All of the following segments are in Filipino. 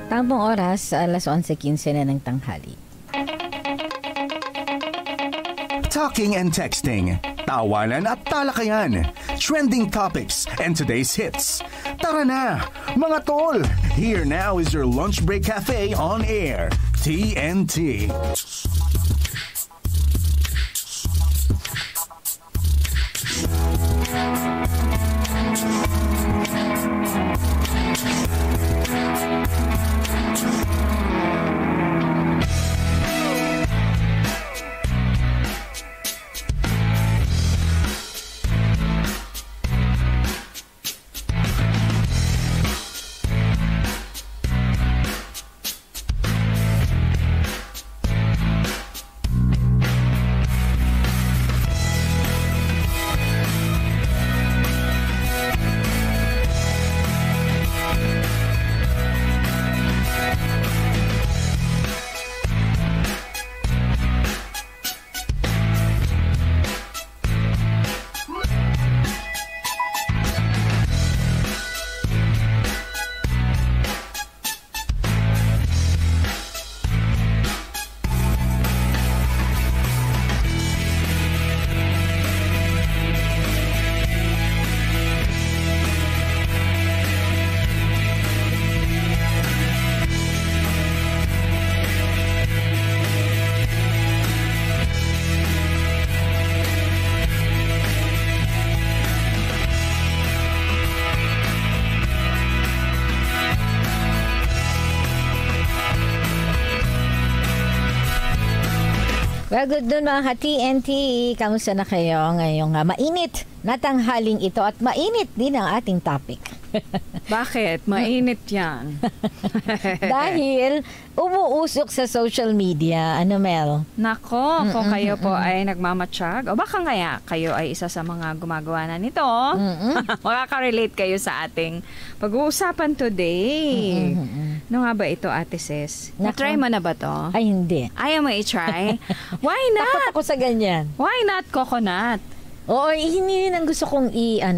Tamang oras, alas 11:15 na ng tanghali. Talking and texting, tawanan at talakayan, trending topics, and today's hits. Tara na, mga tol! Here now is your Lunch Break Cafe on air, TNT. Well, good doon mga ka-TNT. Kamusta na kayo ngayong mainit na tanghaling ito at mainit din ang ating topic. Bakit? Mainit yan. Dahil umuusok sa social media. Ano, Mel? Nako, kung kayo po ay nagmamatsyag, o baka kaya kayo ay isa sa mga gumagawa na nito, makaka-relate kayo sa ating pag-uusapan today. Ano nga ba ito, Ate Sis? Na-try mo na ba to? Ay, hindi. Ayaw mo i-try? Why not? Takot ako sa ganyan. Why not coconut? Oo, yun ang gusto kong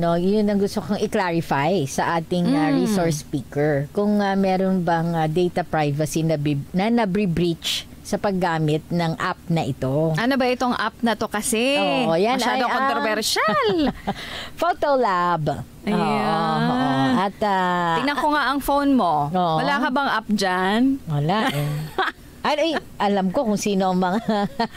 i-clarify sa ating resource speaker. Kung meron bang data privacy na nabri-breach sa paggamit ng app na ito. Ano ba itong app na to kasi? Oo, yan masyadong controversial. Photolab. Ayan. At tingnan ko nga ang phone mo. Oo. Wala ka bang app dyan? Wala eh. Ay, alam ko kung sino ang mga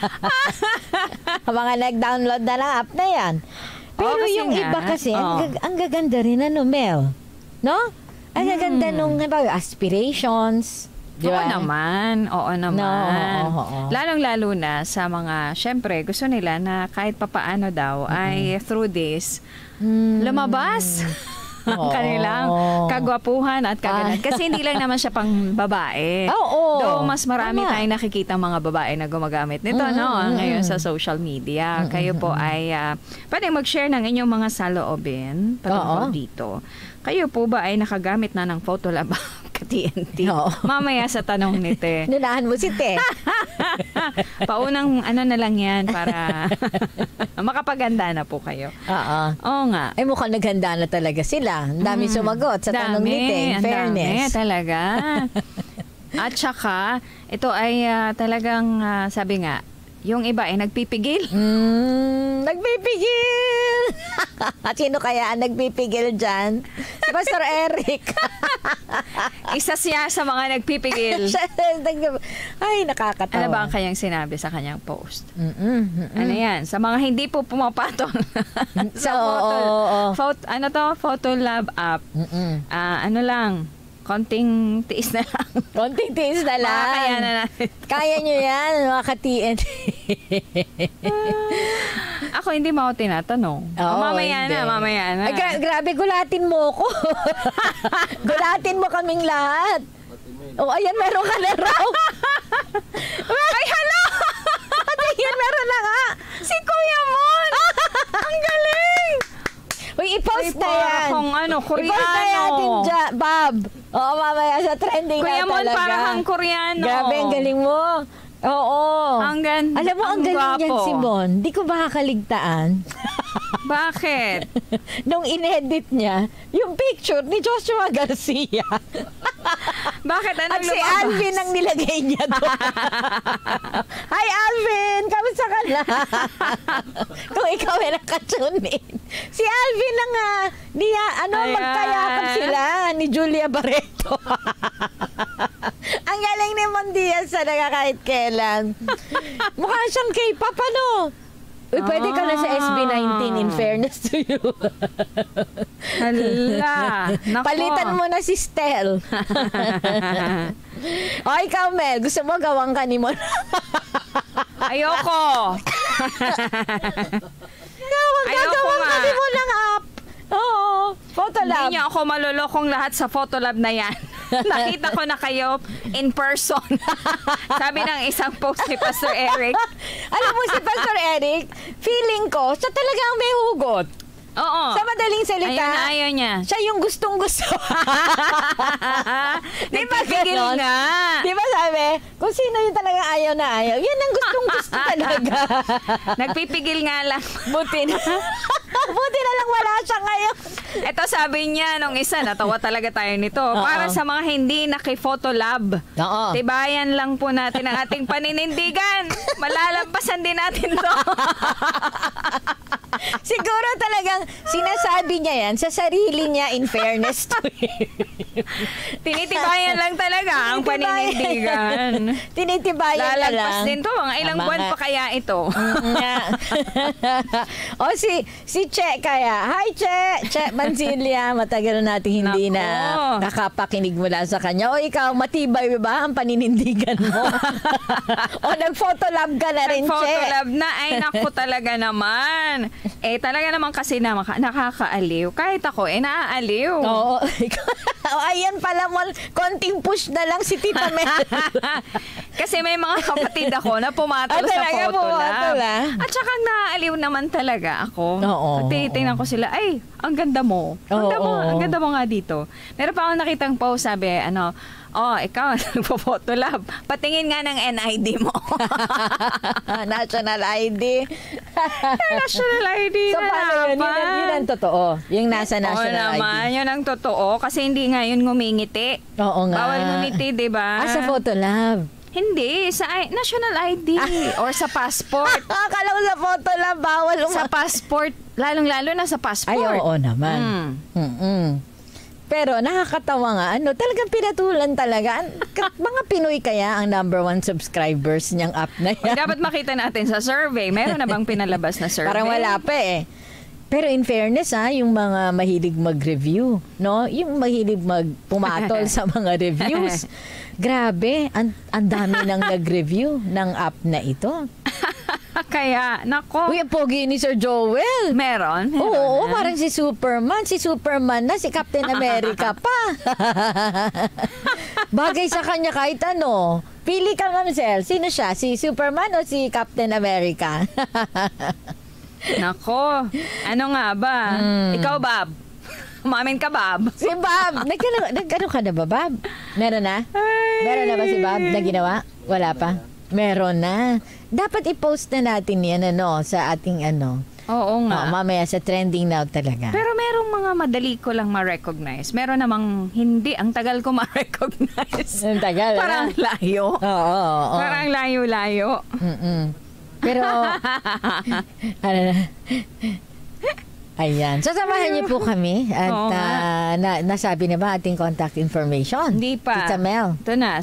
mga nag-download na ng app na yan. Pero yung iba kasi, ang gaganda rin, ano, Mel? No? Ang gaganda nung aspirations. Diba? Oo naman. No, Lalong-lalo na sa mga, syempre, gusto nila na kahit papaano daw ay through this, lumabas ang kanilang kagwapuhan at kaganan. Kasi hindi lang naman siya pang babae. Though mas marami tayong nakikita mga babae na gumagamit nito ngayon sa social media. Kayo po ay pwede mag-share ng inyong mga saloobin patungkol dito. Kayo po ba ay nakagamit na ng Photolab ka-TNT? Mamaya sa tanong ni Te. Nunahan mo si Te. Paunang ano na lang yan para makapaganda na po kayo. Oo nga. Ay mukhang naghanda na talaga sila. Ang dami sumagot sa tanong ni Te. In fairness. Dami talaga. At saka, ito ay talagang sabi nga, yung iba ay nagpipigil. Nagpipigil! At sino kaya ang nagpipigil dyan? Si Pastor Eric. Isa siya sa mga nagpipigil. Ay, nakakatawa. Ano ba ang kanyang sinabi sa kanyang post? Ano yan? Sa mga hindi po pumapatol sa Photolab app. Ano lang, konting tiis na lang. Konting tiis na lang. Kaya na natin. Kaya nyo yan, mga ka-TNT. Ako hindi mo ako tinatanong. Mamaya na. Ay, grabe, gulatin mo ko. Gulatin mo kaming lahat. Ayan, meron ka na raw. Ay, hala! Ayan, meron na nga. Si Kuya Mon! Ang galing! Uy, i-post na yan. Kung Koreano. I-post na natin dyan, Bob. Oo, mamaya sa trending Kuya na talaga. Mon, parang Koreano. Grabe, ang galing mo. Oo. Ang ganda. Alam mo, ang galing yan, Simon. Di ko makakaligtaan. Bakit? Nung inedit niya, yung picture ni Joshua Garcia. Bakit? Anong At si lumabas? Alvin ang nilagay niya doon. Hi, Alvin! Kamusta ka na? Kung ikaw ay nakatune in. Si Alvin ang magkayakap sila ni Julia Barreto. Ang galing ni Mondias talaga kahit kailan. Mukha siyang K-pop, ano? Uy, pwede ka na sa SB19 in fairness to you. Hala. Nako. Palitan mo na si Stel. O, ikaw, Mel, gusto mo gawang ka ni Mon? Ayoko. Gagawang ka ni Mon ng app. Oo, Photolab. Hindi niyo ako malulokong lahat sa Photolab na yan. Nakita ko na kayo in person. Sabi ng isang post ni Pastor Eric. Alam mo si Pastor Eric, feeling ko, siya talagang may hugot. Oo. Sa madaling salita, Ayaw niya. siya yung gustong-gusto. Di ba Nagpipigil ganon? nga. Di ba sabi, kung sino yung talagang ayaw na ayaw, yan ang gustong-gusto talaga. Nagpipigil nga lang. Buti na. Buti na lang wala siya ngayon. Ito sabi niya nung isa, natawa talaga tayo nito. Para sa mga hindi naki-Photolab. Oo. Tibayan lang po natin ang ating paninindigan. Malalampasan din natin to. Siguro talagang sinasabi niya yan sa sarili niya in fairness to him. Tinitibayan lang talaga ang paninindigan. Tinitibayan ka lang. Lalagpas din to. Mga ilang Tama buwan nga. pa kaya ito. O si Che kaya. Hi Che Mancilia, matagal na natin hindi Nako. na nakapakinig mula sa kanya. O ikaw, matibay ba ang paninindigan mo? O nag-photolab ka na rin, Che? Photolab na. Ay, naku talaga naman. Talaga naman kasi nakakaaliw. Kahit ako, naaaliw. Oo. O ayan pala mo, konting push na lang si Tita Mel. Kasi may mga kapatid ako na pumatol sa talaga, pumatol, Photolab. At saka naaaliw naman talaga ako. Oo. Titingnan ko sila, ay, ang ganda mo. Ang ganda mo nga dito. Meron pa akong nakitang post, sabi, ikaw, nagpo-Photolab. Patingin nga ng NID mo. National ID. National ID So, paano yun? Yun ang totoo. Yung nasa national naman, ID. yun ang totoo. Kasi hindi nga yun ngumingiti. Oo nga. Bawal ngumiti, di ba? Sa Photolab. Hindi, sa national ID or sa passport. Akala ko sa Photolab, bawal Sa passport, lalong-lalo na sa passport. Ay, oo naman. Pero nakakatawa nga, talagang pinatulan talaga. Mga Pinoy kaya ang #1 subscribers niyang app na yan. Dapat makita natin sa survey. Meron na bang pinalabas na survey? Parang wala pa eh. Pero in fairness yung mga mahilig mag-review, no? Yung mahilig pumatol sa mga reviews. Grabe, ang dami nang nag-review ng app na ito. Kaya, nako. Uy, ang pogi ni Sir Joel. Meron Oo, na. parang si Superman. Si Superman na, si Captain America pa. Bagay sa kanya kahit ano. Pili ka, Mamsel. Sino siya? Si Superman o si Captain America? Nako. Ano nga ba? Ikaw, Bob. Umamin ka, Bob. Si Bob. Nagkano ka na ba, Bob? Meron na? Meron na ba si Bob na ginawa? Wala pa? Meron na. Dapat i-post na natin yan sa ating Oo nga. mamaya sa trending now talaga. Pero merong mga madali ko lang ma-recognize. Meron namang hindi. Ang tagal ko ma-recognize. Ang tagal. Parang layo. Oo. Parang layo-layo. Pero, ayan. Sasamahan niyo po kami at Oo nasabi na ba ating contact information? Hindi pa. Tita Mel. Ito na,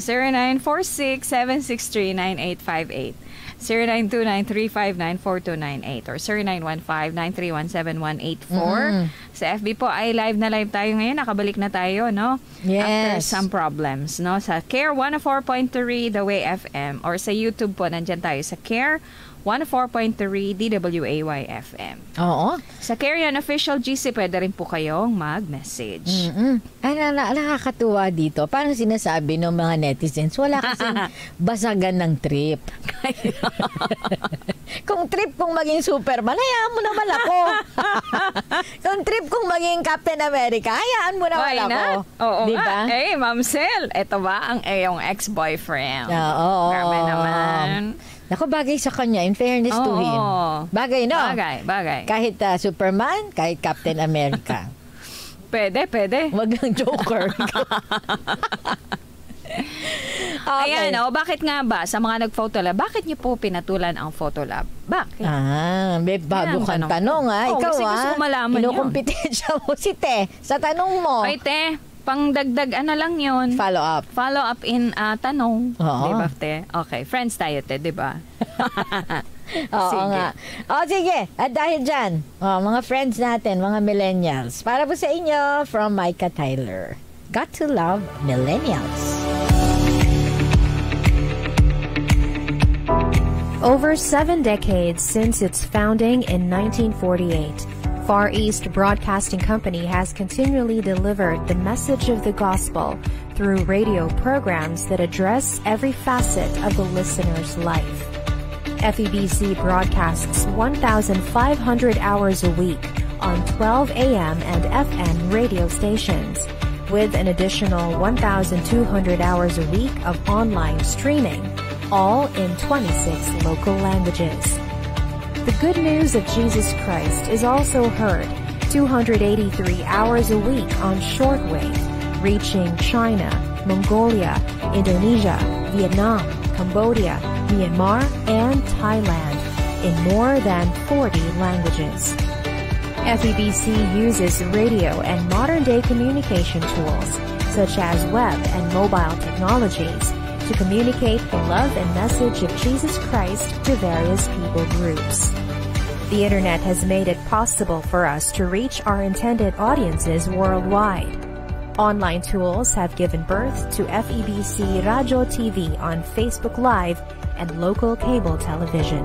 0946-763-9858. 0929-359-4298 or 0915-931-7184. Sa FB po ay live na live tayo ngayon. Nakabalik na tayo, no? Yes. After some problems, no? Sa Care 104.3 The Way FM or sa YouTube po, nandyan tayo sa Care 104.3 DWAY FM. Oo. Sa Care Yan Official GC, pwede rin po kayong mag-message. Nakakatuwa dito. Parang sinasabi ng mga netizens, wala kasing basagan ng trip. Kung trip kung maging Superman, hayaan mo naman ako. Kung trip kung maging Captain America, hayaan mo naman Why ako. not? Oo diba? nga. Eh, Ma'am Sel, ito ba ang iyong ex-boyfriend? Oo. Grabe naman. Naku, bagay sa kanya, in fairness to Oo. him. Bagay, no? Bagay. Kahit Superman, kahit Captain America. Pwede. Wag ang joker. Okay. Ayan, bakit nga ba sa mga nag-photolab, bakit niyo po pinatulan ang photolab? Bakit? May bago kang tanong Oo, Ikaw kasi gusto ko malaman yun. Kinukumpetensya mo si Te sa tanong mo. Ay, Te, pangdagdag lang yun. Follow up. Follow up in tanong. Oo. Diba, Te? Okay, friends tayo, Te, diba? Oo Sige. nga. Sige. At dahil dyan, mga friends natin, mga millennials, para po sa inyo, from Micah Tyler. Got to love millennials. Over 7 decades since its founding in 1948, Far East Broadcasting Company has continually delivered the message of the gospel through radio programs that address every facet of the listener's life. FEBC broadcasts 1,500 hours a week on 12 AM and FM radio stations, with an additional 1,200 hours a week of online streaming, all in 26 local languages. The good news of Jesus Christ is also heard 283 hours a week on shortwave, reaching China, Mongolia, Indonesia, Vietnam, Cambodia, Myanmar, and Thailand in more than 40 languages. FEBC uses radio and modern-day communication tools, such as web and mobile technologies, to communicate the love and message of Jesus Christ to various people groups. The Internet has made it possible for us to reach our intended audiences worldwide. Online tools have given birth to FEBC Radio TV on Facebook Live and local cable television.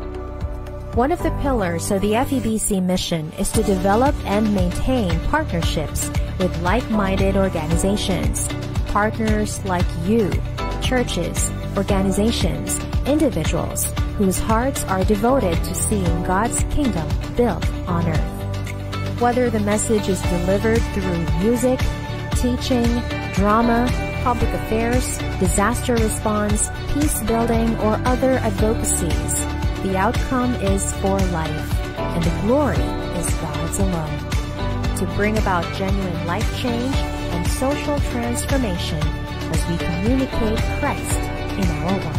One of the pillars of the FEBC mission is to develop and maintain partnerships with like-minded organizations, partners like you, churches, organizations, individuals whose hearts are devoted to seeing God's kingdom built on earth. Whether the message is delivered through music, teaching, drama, public affairs, disaster response, peace building, or other advocacies, the outcome is for life, and the glory is God's alone. To bring about genuine life change and social transformation as we communicate Christ in our world.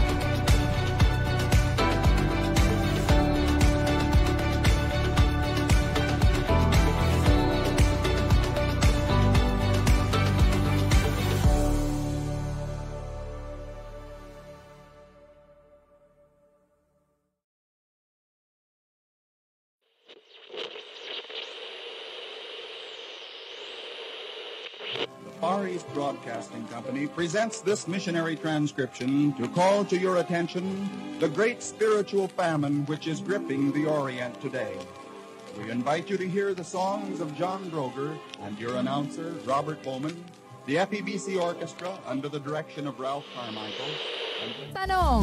Far East Broadcasting Company presents this missionary transcription to call to your attention the great spiritual famine which is gripping the Orient today. We invite you to hear the songs of John Broger and your announcer, Robert Bowman, the FEBC Orchestra under the direction of Ralph Carmichael. Tanong.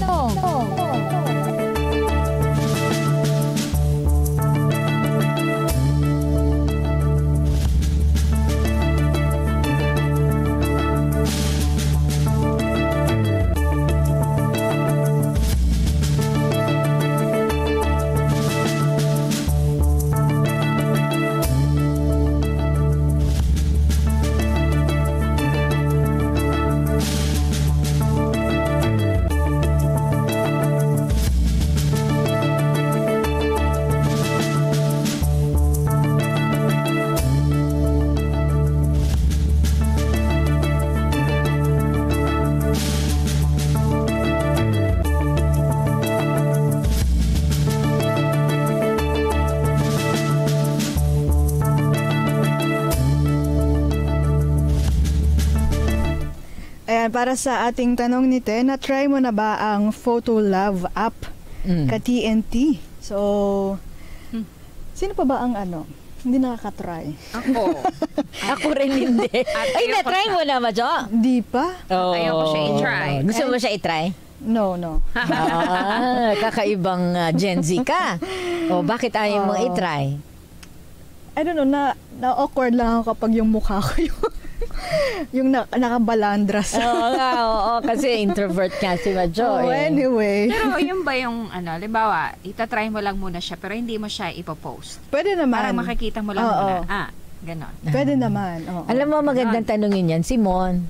Para sa ating tanong ni Te, na-try mo na ba ang PhotoLove app ka TNT? So, sino pa ba ang hindi nakaka-try? Ako. Ako rin hindi. Ay, na-try mo na, Majo? Di pa? Ayaw ko siya i-try. Gusto mo siya i-try? No. Kakaibang Gen Z ka. Bakit ayaw mong i-try? I don't know, na-awkward lang ako kapag yung mukha ko yung nakabalandras. Oo, kasi introvert ka si Majo. Anyway. Pero yun ba yung, halimbawa, itatry mo lang muna siya, pero hindi mo siya ipopost? Pwede naman. Parang makikita mo lang muna. Ganon. Pwede naman. Oo. Alam mo, magandang tanongin yan, si Mon.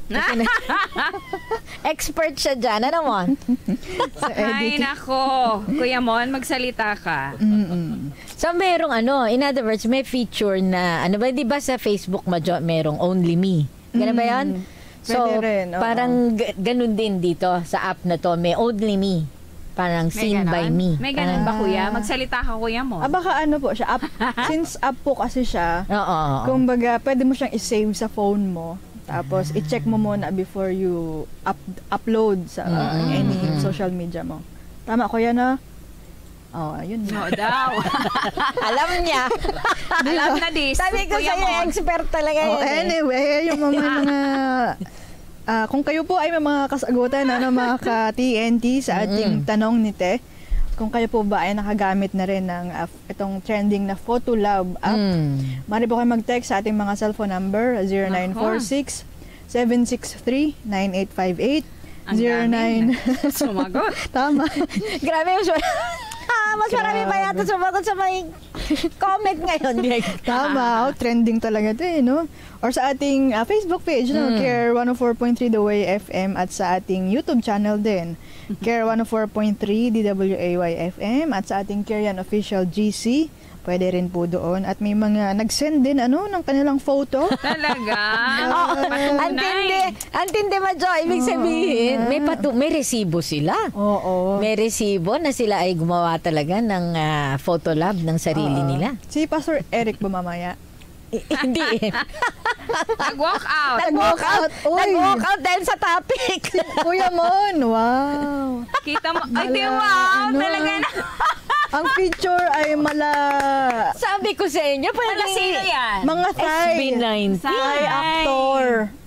Expert siya dyan. Ano, Mon? Sa Ay, editing. nako. Kuya Mon, magsalita ka. So, merong in other words, may feature na, di ba sa Facebook merong only me? Ganun ba yan? So, Pwede rin, oo. parang ganun din dito sa app na to, may only me. Parang seen by me. May ganon ba, kuya? Magsalita ka, Kuya Mon. Baka po siya. Since app po kasi siya, Oo. kumbaga, pwede mo siyang i-save sa phone mo. Tapos, i-check mo muna before you upload sa any social media mo. Tama, kuya na? Ayun. No daw. Alam niya. Alam na this. Sabi ko Kuya sa'yo, Mon. expert talaga yan. Anyway, yung mga kung kayo po ay may mga kasagutan ng mga ka-TNT sa ating tanong ni Te, kung kayo po ba ay nakagamit na rin ng itong trending na Photo Love app, maaari po kayo mag-text sa ating mga cellphone number 0946 763-9858 Ang dami. Sumagot. Tama. Grabe yung mas marami pa yata sumagot sa may comment ngayon. Tama. Trending talaga ito no? Or sa ating Facebook page, no? Care 104.3 The Way FM at sa ating YouTube channel din. Care 104.3 DWAY FM at sa ating Care Yan Official GC. Pwede rin po doon. At may mga nag-send din ng kanilang photo. Talaga? Antindi Madjo. Ibig sabihin, may resibo sila. Oo. May resibo na sila ay gumawa talaga ng photo lab ng sarili nila. Si Pastor Eric ba mamaya? Hindi eh. Nag-walk out. Nag-walk out. Uy. Nag-walk out dahil sa topic. Kuya Mon, wow. Kita mo. Ay, Mala, wow. Talaga na. Ang picture ay Sabi ko sa inyo, Wala sino yan? mga Thai. SB19. Thai actor.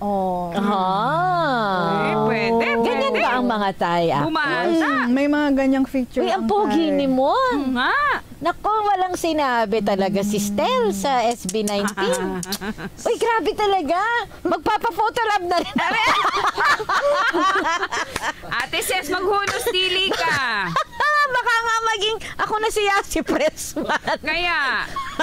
Ay, pwede. Ganyan ba ang mga Thai actors? Bumasa. May mga ganyang picture. Uy, ang pogi ni mo. Nga. Nako, walang sinabi talaga si Stel sa SB19. Uy, grabe talaga. Magpapa-photolab na rin. Ate Ses, maghunos dili ka. Baka nga maging ako na si Yasi Pressman. Kaya.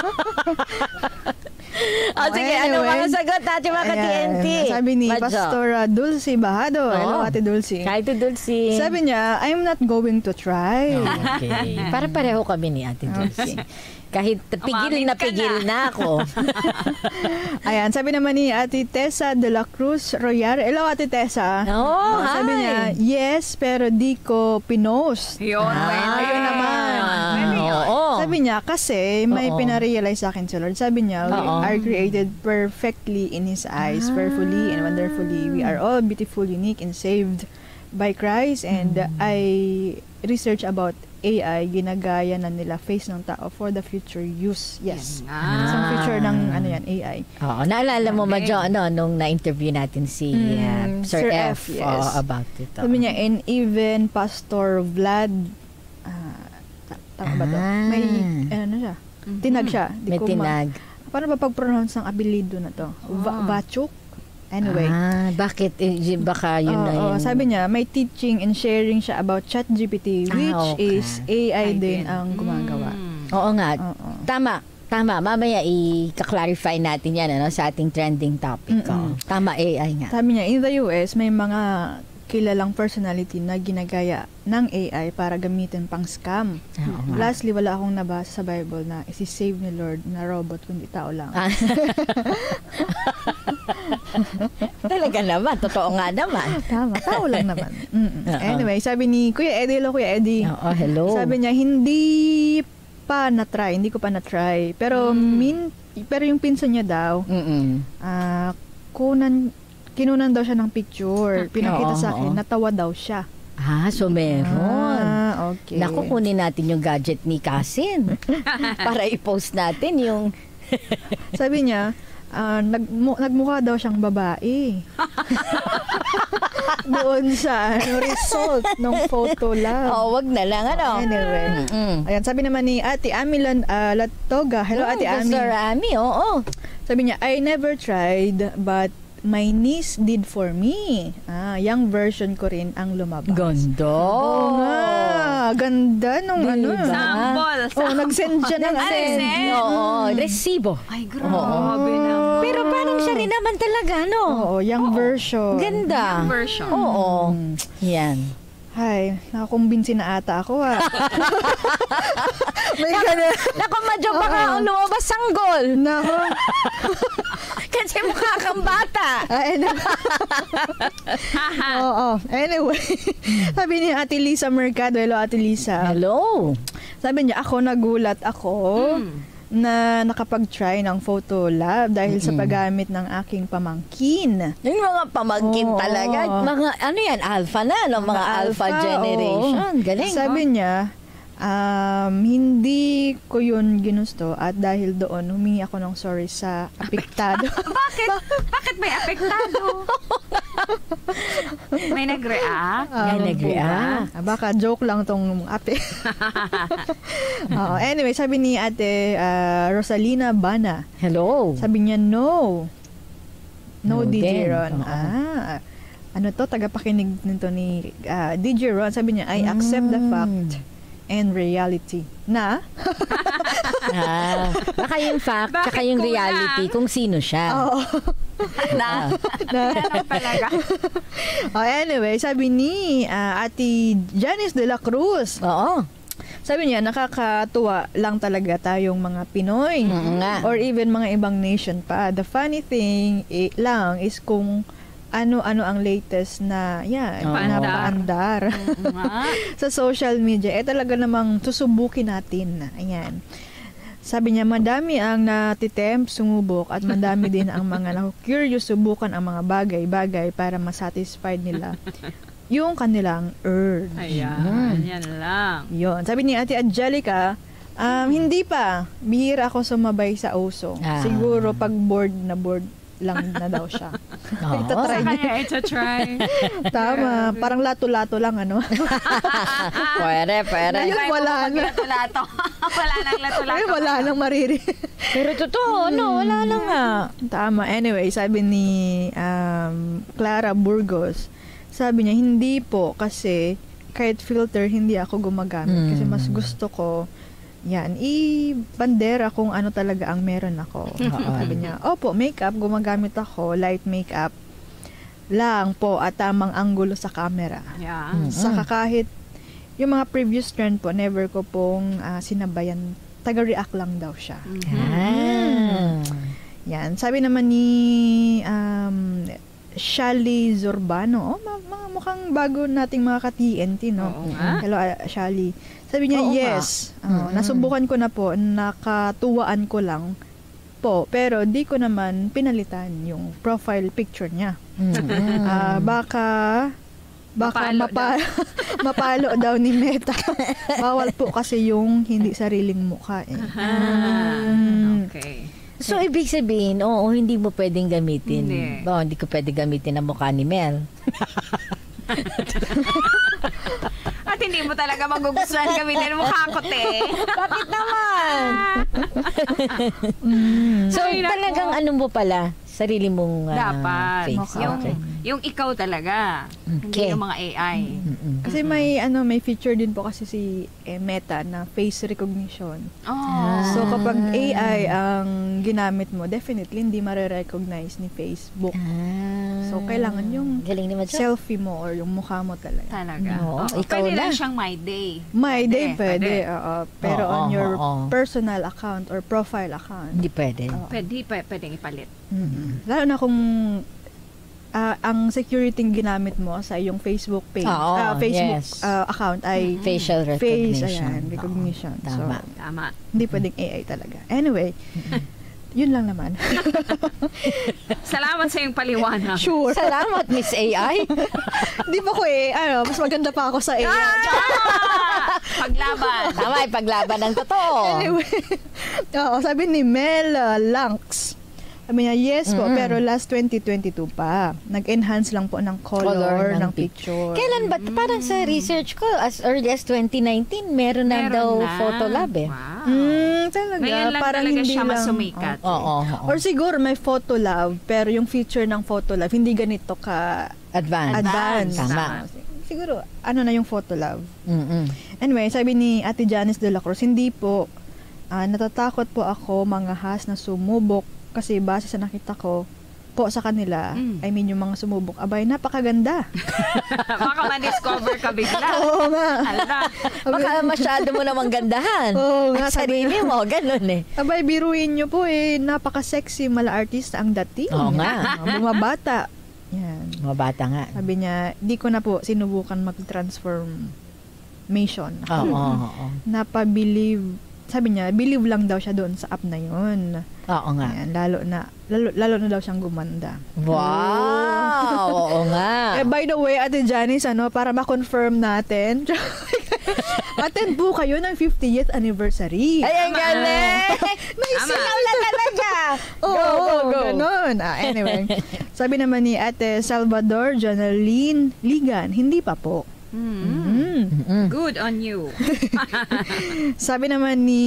Sige, ano anyway. mga sagot natin mga ka-TNT? Sabi ni Madjo. Pastor Dulce Bahado. Hello, Ate Dulce. Hi to Dulce. Sabi niya, I'm not going to try. Okay. Para pareho kami ni Ate Dulce. Kahit Umamin ka pigil na ako. Ayan, sabi naman ni Ate Tessa de la Cruz Royar. Hello, Ate Tessa. Oh, hi. Sabi niya, yes, pero di ko pinost. Yun. Ayun naman. Oo. Sabi niya, kasi may Oo. pinarealize sa akin si Lord. Sabi niya, we Oo. are created perfectly in His eyes, fearfully and wonderfully. We are all beautiful, unique, and saved by Christ. And I research about AI, ginagaya na nila face ng tao for the future use. Yes. Isang future ng AI. Oo, naalala mo Madjo, nung na-interview natin si Sir F, yes. About ito. Sabi niya, and even Pastor Vlad, tama ba to? May, siya? Tinag siya. Di May ko tinag. Paano ba pag-pronounce ang apelido na to? Vachuk? Anyway. Bakit? Baka yun na yun. Sabi niya, may teaching and sharing siya about ChatGPT, which okay. is AI din ang gumagawa. Oo nga. Oo. Tama. Mamaya i-clarify natin yan sa ating trending topic. Tama, AI nga. Sabi niya, in the US, may mga kilalang personality na ginagaya ng AI para gamitin pang scam. Lastly, wala akong nabasa sa Bible na isi-save ni Lord na robot kundi tao lang. Talaga naman. Totoo nga naman. Tama, tao lang naman. Anyway, sabi ni Kuya Eddie, hello Kuya Eddie. Hello. Sabi niya, hindi ko pa na-try. Pero yung pinsan niya daw, kinunan daw siya ng picture. Pinakita sa akin, natawa daw siya. So meron. Okay. Naku, kunin natin yung gadget ni Kasin para i-post natin yung... Sabi niya, nagmukha daw siyang babae. Doon sa result ng photo lab. wag na lang, Anyway. Ayan, sabi naman ni Ate Ami Latoga. Hello, Ate Ami. Sir Ami, oo. Sabi niya, I never tried, but my niece did for me. Young version ko rin ang lumabas. Ganda. Oo nga. ganda nung Diba? Sample. nag-send siya ng Nag-send? Oo, resibo. Ay, grabe naman. Pero parang siya rin naman talaga, no? Oo, young version. Ganda. Yung version. Oo. Yan. Hay, nakakumbinsi na ata ako May gana. Naku, medyo baka lumabas sanggol. Nako. Kasi mukha kang bata. Anyway, sabi ni Ate Lisa Mercado, hello Ate Lisa. Hello. Sabi niya, nagulat ako na nakapag-try ng photo lab dahil sa paggamit ng aking pamangkin. Yung mga pamangkin talaga. Mga, ano yan, alpha na, no? Mga alpha generation. Galing. Sabi niya, hindi ko yun ginusto at dahil doon, humingi ako ng sorry sa apektado. Bakit? Bakit may apektado? May nag-react? May nag-react. Baka joke lang tong ate. Anyway, sabi ni Ate Rosalina Bana. Hello. Sabi niya, no. No, DJ din. Ron. Ano to? Tagapakinig nito ni DJ Ron. Sabi niya, I accept the fact and reality na baka yung fact tsaka yung reality kung sino siya. Na talaga. Anyway, sabi ni Ate Janice de la Cruz. Sabi niya, nakakatuwa lang talaga tayong mga Pinoy or even mga ibang nation pa. The funny thing lang is kung ano-ano ang latest na paandar sa social media. Talaga namang susubukin natin. Ayan. Sabi niya, madami ang natitempt sumubok at madami din ang mga curious subukan ang mga bagay-bagay para masatisfied nila yung kanilang urge. Ayan, yan lang. Yun. Sabi ni Ate Angelica, hindi pa. Bihira ako sumabay sa uso. Siguro pag bored na bored lang na daw siya. Itatry niya. Itatry. Tama. Parang lato-lato lang, ano? Pwede. Ngayon, wala na. Wala nang lato-lato. Ngayon, wala nang mariri. Pero totoo, wala na nga. Tama. Anyway, sabi ni Clara Burgos, sabi niya, hindi po kasi kahit filter, hindi ako gumagamit. Kasi mas gusto ko i-bandera kung ano talaga ang meron ako. Sabi niya, opo, makeup, gumagamit ako, light makeup lang po at tamang anggulo sa camera. Saka kahit yung mga previous trend po, never ko pong sinabayan. Taga-react lang daw siya. Yan. Sabi naman ni Shally Zorbano, mga mukhang bago nating mga ka-TNT, no? Hello, Shally. Sabi niya, yes. Nasubukan ko na po, nakatuwaan ko lang po, pero di ko naman pinalitan yung profile picture niya. Baka mapalo daw ni Meta. Bawal po kasi yung hindi sariling mukha. Okay. So, ibig sabihin, hindi mo pwedeng gamitin. Hindi ko pwede gamitin ang mukha ni Mel. At hindi mo talaga magugustuhan gamitin ang mukha ko, te. Bakit naman? So, talagang ano mo pala? Sarili mong face. Yung ikaw talaga. Hindi yung mga AI. Kasi may feature din po kasi si Meta na face recognition. So kapag AI ang ginamit mo, definitely hindi mare-recognize ni Facebook. So kailangan yung selfie mo or yung mukha mo talaga. Pwede lang siyang My Day. My Day pwede. Pero on your personal account or profile account, hindi pwede. Pwedeng ipalit. Lalo na kung ang security ginamit mo sa iyong Facebook page, Facebook account ay facial recognition. Recognition. Tama. Hindi pwedeng AI talaga. Anyway, yun lang naman. Salamat sa iyong paliwanag. Sure. Salamat, Miss AI. Hindi pa ko mas maganda pa ako sa AI. Paglaban. Tama, paglaban ng totoo. Anyway, sabi ni Mel Lanks, sabi niya, yes po, pero last 2022 pa. Nag-enhance lang po ng color ng picture. Kailan ba? Parang sa research ko, as early as 2019, meron na daw photo lab eh. Wow. Talaga. Ngayon lang parang talaga hindi siya lang masumikat. Or siguro may photo lab, pero yung feature ng photo lab, hindi ganito ka advanced. Tama. Siguro, na yung photo lab. Anyway, sabi ni Ate Janice de la Cruz, hindi po, natatakot po ako mga has na sumubok kasi base sa nakita ko po sa kanila, I mean yung mga sumubok, abay, napakaganda. Baka ma-discover ka bigla. Oo nga. Ala. Baka masyado mo namang gandahan. Oo nga, Ang sarili mo, ganun eh. Abay, biruin nyo po napaka-sexy mala artista ang dating. Oo nga. Bumabata. Yan. Mga bata nga. Sabi niya, di ko na po sinubukan mag-transformation. Oo. Napabilib. Sabi niya, believe lang daw siya doon sa app na yun. Oo nga. Yan, lalo na daw siyang gumanda. Wow! Oo nga. By the way, Ate Janice, para ma-confirm natin, attend po kayo ng 50th anniversary. Ay, ang galing! Naisilaw na talaga! Oo, ganun. Anyway, sabi naman ni Ate Salvador Jonaline Ligan, hindi pa po. Good on you. Sabi naman ni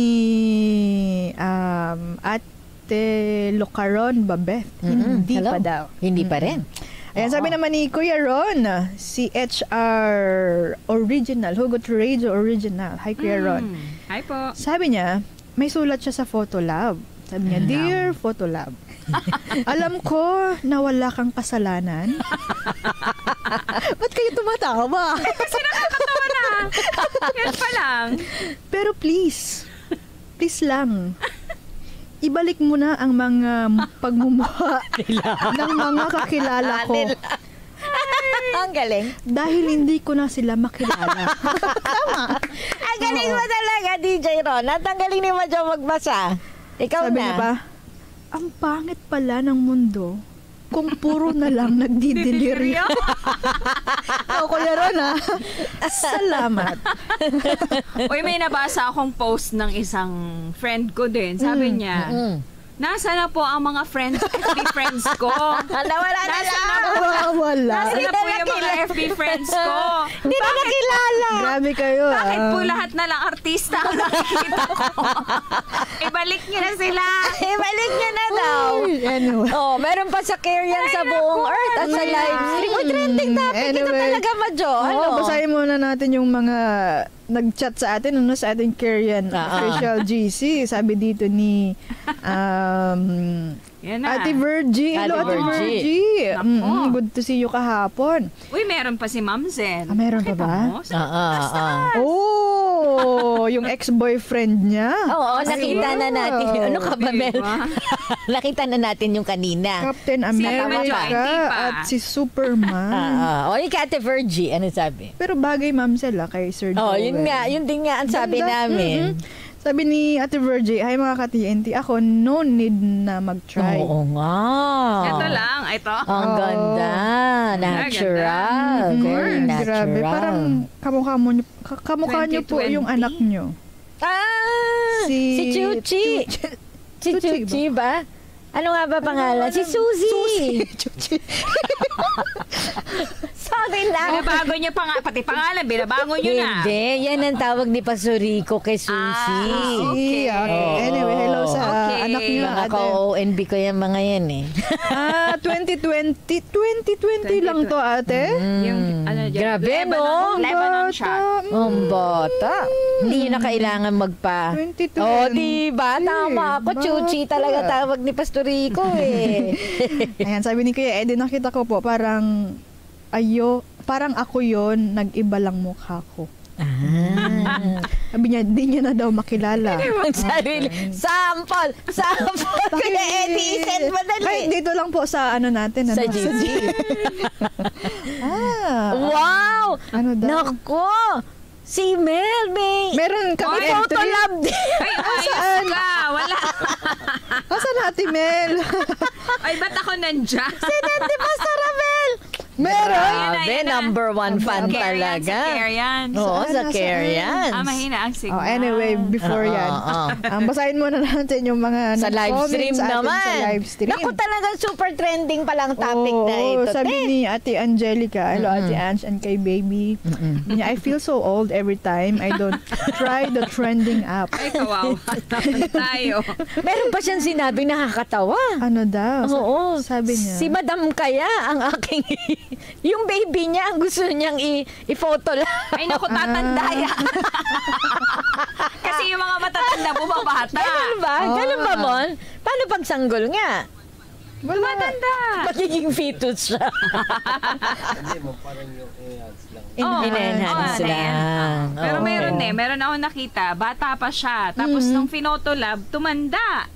Ate Locaron Babeth, hindi Hello. pa daw. Hindi pa rin. Ayan, sabi naman ni Kuya Ron, si HR Original, Hugot Radio Original. Hi, Kuya Ron. Hi po. Sabi niya, may sulat siya sa Photolab. Sabi niya, Dear Photolab, alam ko na wala kang kasalanan. Ba't kayo tumatawa? Kasi nakakatawa na. Yan pa lang. Pero please lang, ibalik mo na ang mga pagmumukha ng mga kakilala ko. Ang galing. Dahil hindi ko na sila makilala. Tama. Ang galing mo talaga, DJ Ron. At ang galing ni Madjo magbasa. Ikaw Sabi na. niya pa, ang pangit pala ng mundo kung puro na lang nagdi-delivery. Kuya Ron, salamat. Uy, may nabasa akong post ng isang friend ko din. Sabi niya, nasa na po ang mga FB friends ko? Nawala na lang. Wala. Nasa na po yung mga FB friends ko? Hindi na nakilala. Grabe kayo. Bakit po lahat na lang artista ang nakikita ko? Ibalik niyo na sila. Ibalik niyo na daw. Anyway. Oh, meron pa sa care yan sa buong earth at sa live stream. Uy, trending topic. Ito Anyway. talaga, Madjo. Ano? Basahin muna natin yung mga nag-chat sa atin, sa ating Karian official GC. Sabi dito ni Yan na. Ate Virgie. Hello, Ate Ate Virgie. Virgie. Nako. Good to see you kahapon. Uy, meron pa si Ma'am Zen. Meron pa ba? Oh, yung ex-boyfriend niya. Oo, nakita na natin. Ano ka ba, Mel? Nakita na natin yung kanina. Captain Medyo America hindi pa. at si Superman. O, yung Ate Virgie, ano sabi? Pero bagay, Ma'am Sel, kay Sir Oh, Joel. yun din nga ang sabi Ganda. namin. Sabi ni Ate Virgie, hi mga ka-TNT, ako no need na mag-try. Oo nga. Ito lang, ito. Ang ganda. Natural. Very natural. Grabe, parang kamukha niyo po 2020. yung anak niyo. Si Chuchi. Si Chuchi ba? Ano nga ba pangalan? Si Suzy. Chuchi. Sorry lang. Binabago niyo pati pangalan, binabago niyo na. Hindi. Yan ang tawag ni Pasurico kay Suzy. Okay. Anyway, hello sa Okay. anak niyo. Mga Ate. ka-ONB ko yung mga yan eh. 2020 lang to, ate. Yung, Grabe, no? Lebanon shot. Ang bata. Hindi na kailangan magpa... 2020. Oh, diba? Tama ako. Chuchi talaga tawag ni Pastorico eh. Ayan, sabi ni Kuya Eddie, nakita ko po, parang ako yon, nag-iba lang mukha ko. Sabi niya, di niya na daw makilala. Ang sarili. Sample! Kuya Eddie, isend mo dali. Ay, dito lang po sa natin. Sa GC. Wow! Ano daw? Nako! Si Mel, Meron kami may photo entry. lab din. Ay, ayos ka. Wala. Asan natin, Mel? Ay, ba't ako nandyan? Di ba, Sarah Mel? Meron? Grabe, number one fan talaga. Sa Karian. Oo, sa Saan? Karian. Mahina ang signal. Anyway, before yan. Basahin muna natin yung mga Sa live stream nag-comment sa atin naman. Sa live stream. Naku, talagang super trending palang topic na ito. Sabi ni Ate Angelica, hello Ate Ange and kay Baby. I feel so old every time I don't try the trending app. Ay, kawawa naman tayo. Meron pa siyang sinabing nakakatawa. Ano daw? Oo. Sabi niya. Si Madam Kaya ang aking yung baby niya, ang gusto niyang i-photo lang. Ay, naku, tatanda yan. Kasi yung mga matatanda, bumabata. Ganun ba? Ganun ba, Mon? Paano pag sanggol nga? Matanda. Magiging fetus siya. Hindi mo, parang yung enhance lang. In-enhance lang. Pero meron ako nakita, bata pa siya. Tapos nung finotolab, tumanda.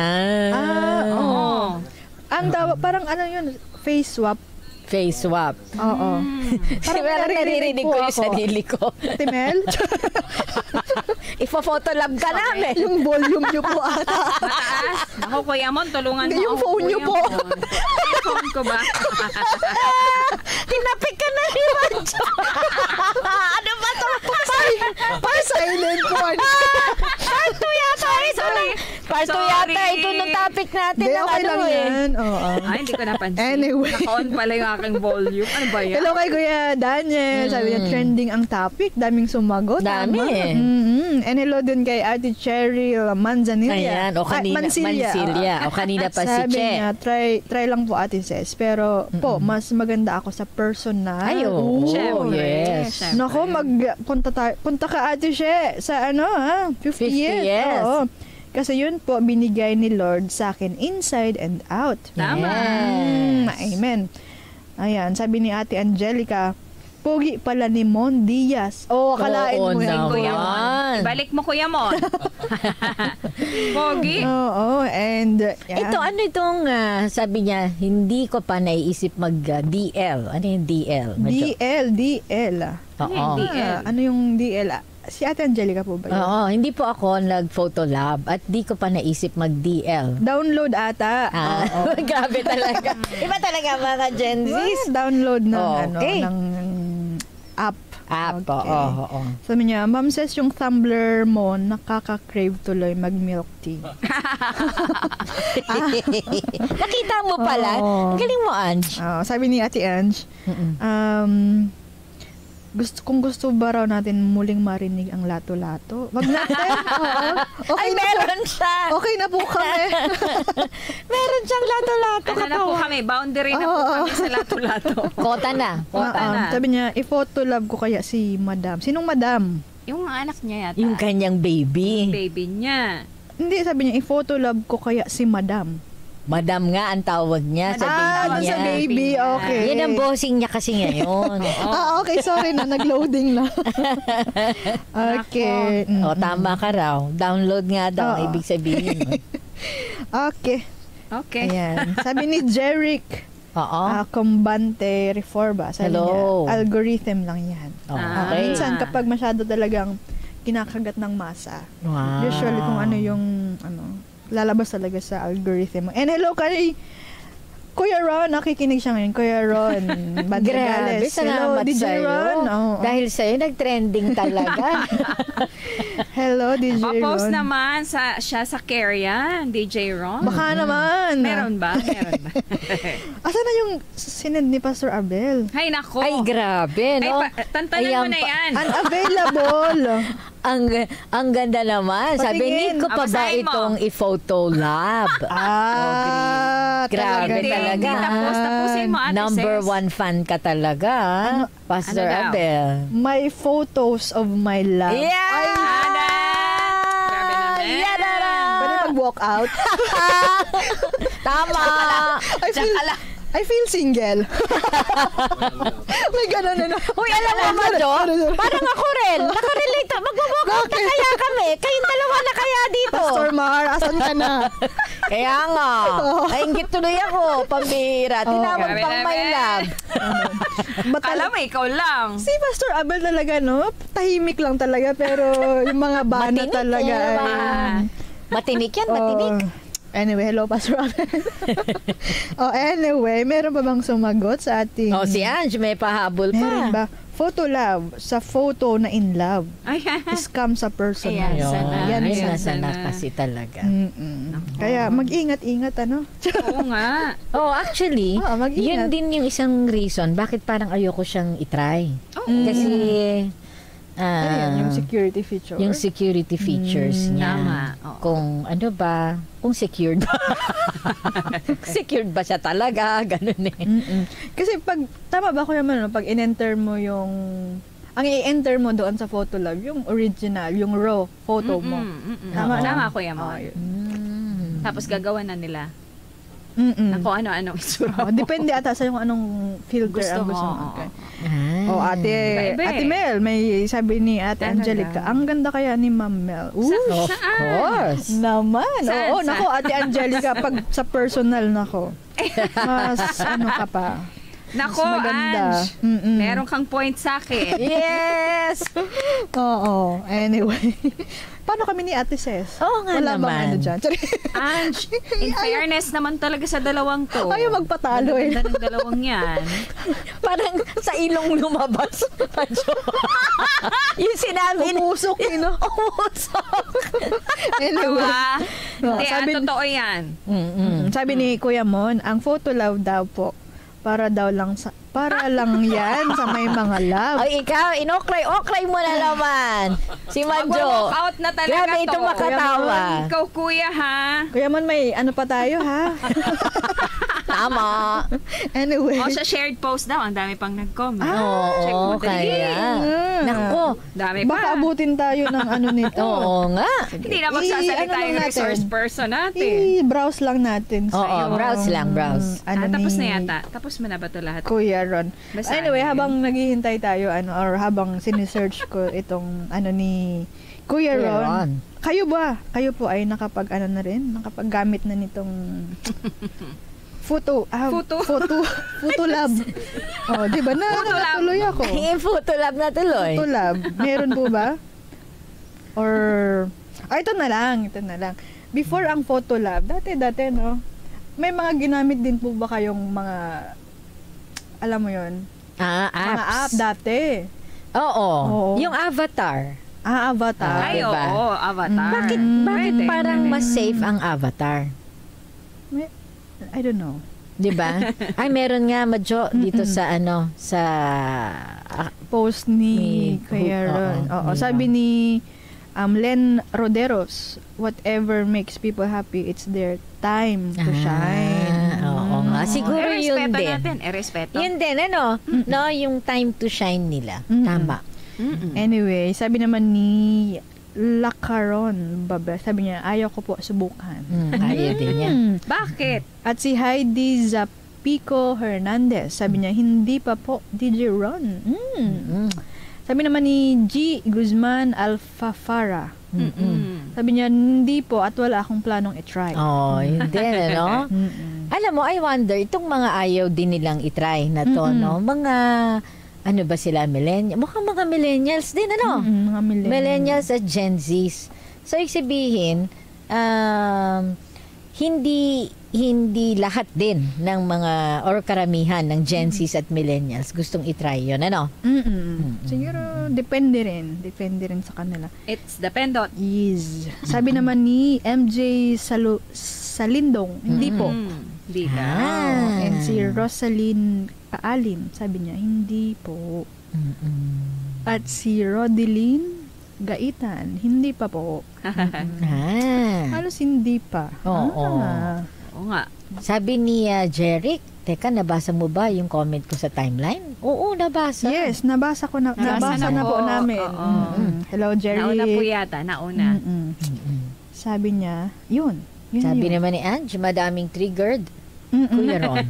Oo. Ang parang ano yun, face swap. Face swap. Oo. Parang naririnig ko yung sarili ko. Timel? Ipo-photolab ka namin. Yung volume niyo po ata. Mataas. Naku, Kuya Mon, tulungan mo. Yung phone niyo po. Yung phone ko ba? Tinapik ka na ni Mancho. Ano ba ito? Pa-silent po. Part 2 yata ito. Part 2 yata ito ng topic natin. Hindi, ng okay ano lang yan. Oo. Ay, hindi ko napansin. Anyway. Naka-on pala yung aking volume. Ano ba yan? Hello kay Kuya Daniel. Sabi niya, trending ang topic. Daming sumagot. Dami. And hello din kay Ate Cheryl Manzanilla. Ayan. O kanina. Mansilla. O kanina pa si Sabi Che. niya, try lang po Ate Ces. Pero po, mas maganda ako sa personal. Ay, oo. Siyempre. Yes. Siyempre. Nako, punta ka Ate Che sa 50th. Yes. Oo. Kasi yun po, binigay ni Lord sa akin inside and out. Tama. Amen. Ayan, sabi ni Ate Angelica, pogi pala ni Mon Diaz. Akalain Oo mo yan. naman. Kuya Mon. Ibalik mo, Kuya Mon. Pogi. Oo, and yan. Ito, ano itong sabi niya, hindi ko pa naiisip mag-DL. Ano yung DL? DL. Oo. Ano yung DL? Si Ate Angelica po ba yun? Oo, hindi po ako nag-photo lab at di ko pa naisip mag-DL. Download ata. Grabe talaga. Iba talaga mga Gen Zs. Yes, download ng Okay. ng app. App, Okay. oo. Sabi niya, Ma'am Says, yung Tumblr mo, nakaka-crave tuloy mag-milk tea. Nakita mo pala. Oo. Galing mo, Ange. Sabi ni Ate Ange, kung gusto ba raw natin muling marinig ang lato-lato? Wag natin. Okay Ay, na meron siya. Okay na po kami. Meron siyang lato-lato. Ano na po kami? Boundary na po kami sa lato-lato. Kota na. na. Sabi niya, i-photolab ko kaya si Madam. Sinong Madam? Yung anak niya yata. Yung kanyang baby. Baby niya. Hindi, sabi niya, i-photolab ko kaya si Madam. Madam nga ang tawag niya sa baby doon niya. sa baby, okay. Yan ang bossing niya kasi ngayon. Okay, sorry na, nag-loading na. Okay. O, tama ka raw. Download nga daw, Oo. ibig sabihin. Okay. Okay. Ayan. Sabi ni Jeric, Oo. Combante Reforba. Sabi Hello. niya, algorithm lang yan. Okay. Minsan, kapag masyado talagang kinakagat ng masa, Wow. usually kung ano yung, lalabas talaga sa algorithm. And hello kay Kuya Ron, nakikinig siya ngayon. Kuya Ron, Grabe, Badregales. Hello, salamat DJ sa'yo. Ron. Dahil sa'yo, nag-trending talaga. Hello, DJ Pa-post Ron. naman siya sa Carrian, DJ Ron. Baka naman. Meron ba? Meron ba? Asa na yung sinend ni Pastor Abel? Hay nako. Ay, grabe, no? Tantanan mo na yan. Unavailable. Ang ganda naman. Sabi, Patingin. need ko pa ba Basahin mo. itong i-photo lab? Grabe Hindi, talaga. hindi. Tapusin mo, Ate Number Ces. 1 fan ka talaga, Pastor Ano daw? Abel. My photos of my love. Yeah! Ada! Grabe naman. Yadara! Pwede mag-walk out. Tama! I feel single. May ganun na. Uy, alam mo ba, Jo? Parang ako rin. Nakarelate. Mag-walk out na kaya kami. Kayong dalawa na kaya dito. Pastor Mar, asan ka na? Kaya nga. Nainggit tuloy ako. Pambira. Tinawag Grabe pang naman. my love. Kala mo, ikaw lang. Si Pastor Abel talaga, no? Tahimik lang talaga, pero yung mga bana Matinik talaga. eh, ay- Matinik yan, matinik. Anyway, hello, Pastor Abel. Anyway, meron pa bang sumagot sa ating... Si Ange, may pahabol Meron pa. ba? Photo love, sa photo na in love. Ayan. Scam sa personal. Ayan, sana. Yan, Ay, Ayan, nasa na sana. kasi talaga. Kaya mag-ingat-ingat, ano? Oo nga. Oh, actually, Oo, mag-ingat. yun din yung isang reason bakit parang ayoko siyang itry. Kasi Ayan, yung security feature. Yung security features niya. Tama. Oo. Kung ano ba, kung secured ba. Secured ba siya talaga? Ganun eh. Kasi tama ba Kuya Mel, pag in-enter mo ang i-enter mo doon sa Photolab, yung original, yung raw photo mo. Tama, Kuya Mo. Mm. Tapos gagawa na nila na kung ano-ano isura mo. Depende ata sa yung anong filter Gusto ang gusto mo, mo. oo. Okay. Ah. Ate Mel, may sabi ni Ate Talaga? Angelica, ang ganda kaya ni Ma'am Mel. Of course. Naman. Saan? Oo, nako Ate Angelica, pag sa personal nako. Mas ano ka pa. Nako, Mas maganda. Ange, Mm-mm. meron kang point sa akin. Yes! Oo. Anyway. Paano kami ni Ate Ces? Oo nga Wala bang naman. ano dyan? Ange, in fairness naman talaga sa dalawang to. Ayaw magpatalo eh. Ganda ng dalawang yan. Parang sa ilong lumabas. Yung sinabi ni... Umusok, Umusok. Anyway. Diba? Hindi, sabi- totoo yan. Sabi ni Kuya Mon, ang Photolab daw po, para lang yan sa may mga love. Ay, ikaw, inoklay mo na naman. Si Manjo. Mag-walk out na talaga Grabe to. itong makatawa. Ikaw, kuya, ha? Kuya Mon, may ano pa tayo, ha? Tama. Anyway. O, sa shared post daw, ang dami pang nag-comment. Check Oo, mo dali. kaya. Nako. Dami Baka pa. abutin tayo ng ano nito. Oo nga. Hindi na magsasalita ano yung natin? resource person natin. I-browse lang natin. Oo, yung, browse lang, browse. Tapos ni na yata. Tapos mo na ba ito lahat? Kuya Ron. Basta Anyway, ano yun? habang naghihintay tayo, or habang sinesearch ko itong ni Kuya Kuya Ron. Ron. Kayo po ay nakapaggamit na nitong Photo Lab. Oh, di ba na? Natuloy ako. Yung Photolab na tuloy. Photo Lab. Meron po ba? Or, ito na lang. Before ang Photo Lab, dati, no? May mga ginamit din po ba kayong mga, alam mo yon, Apps. mga app dati? Oo. Oo. Yung avatar. Avatar. Ay, diba? oo, avatar. Bakit Pwede, parang pwede. mas safe ang avatar? I don't know. 'Di ba? Ay meron nga Madjo dito sa Post ni Kuya Oo, Ron. Oo, nila. sabi ni Len Roderos, whatever makes people happy, it's their time to shine. Oo nga. Siguro yun Respeto din. natin. Respeto. Yun din, ano? No, yung time to shine nila. Tama. Anyway, sabi naman ni Lacaron Babe, sabi niya, ayaw ko po subukan. Kaya din yan. Bakit? At si Heidi Zapico Hernandez, sabi niya, hindi pa po DJ Ron. Sabi naman ni G. Guzman Alfafara, sabi niya, hindi po at wala akong planong i-try. Oh, yun din, ano? Alam mo, I wonder, itong mga ayaw din nilang i-try na to, no? Mga, ano ba sila, millennials? Mukhang mga millennials din, ano? Mga Millennials at Gen Zs. So, sabihin, hindi lahat din ng mga, or karamihan ng Gen Zs at millennials gustong itry yun, ano? Siguro, depende rin sa kanila. It's dependent. Yes. Sabi naman ni MJ Salindong, hindi po. Hindi ka. And si Rosaline Paalim, sabi niya, hindi po. At si Rodeline Gaitan, hindi pa po. Halos hindi pa. Oo. Oo nga. Sabi ni Jeric, teka, nabasa mo ba yung comment ko sa timeline? Oo, nabasa. Yes, nabasa Nabasa na na po po. namin. Oo. Hello, Jerry. Nauna po yata. Nauna. Sabi niya, yun Sabi yun. naman ni Ange, madaming triggered. Kuya Ron.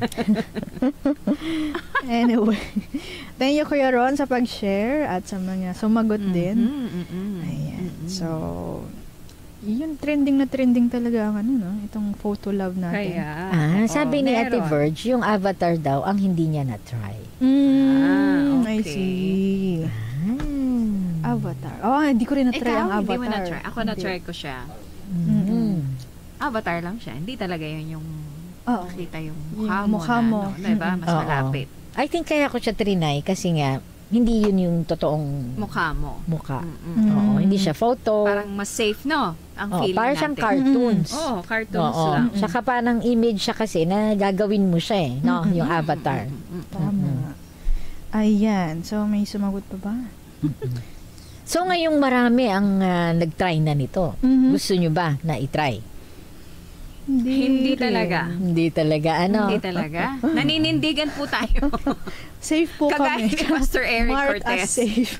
Anyway, thank you Kuya Ron sa pag-share at sa mga sumagot din. Ayan. So, yun trending talaga ang itong photo love natin. Kaya. Sabi ni Ate meron. Verge, yung avatar daw ang hindi niya na-try. I Okay. see. Avatar. Hindi ko rin na-try ang Ikaw, avatar. hindi mo na-try. Ako na-try ko siya. Avatar lang siya. Hindi talaga yun yung Oo. makita yung Yung mukha mo. mukha mo. Diba? Mas Oo. malapit. I think kaya ko siya trinay kasi nga, hindi yun yung totoong Mukha mo. mukha. Mm-mm. Oo, hindi siya photo. Parang mas safe, no? Ang feeling parang natin. siyang cartoons. Oo, cartoons Oo. lang. Saka parang image siya kasi na gagawin mo siya no? Yung avatar. Tama. Ayan. So, may sumagot pa ba? So ngayong marami ang nag-try na nito. Gusto nyo ba na i-try? Hindi talaga. Hindi talaga, ano? Hindi talaga. Naninindigan po tayo. Safe po Kagaya kami. ni Pastor Eric Mark Cortez. as safe.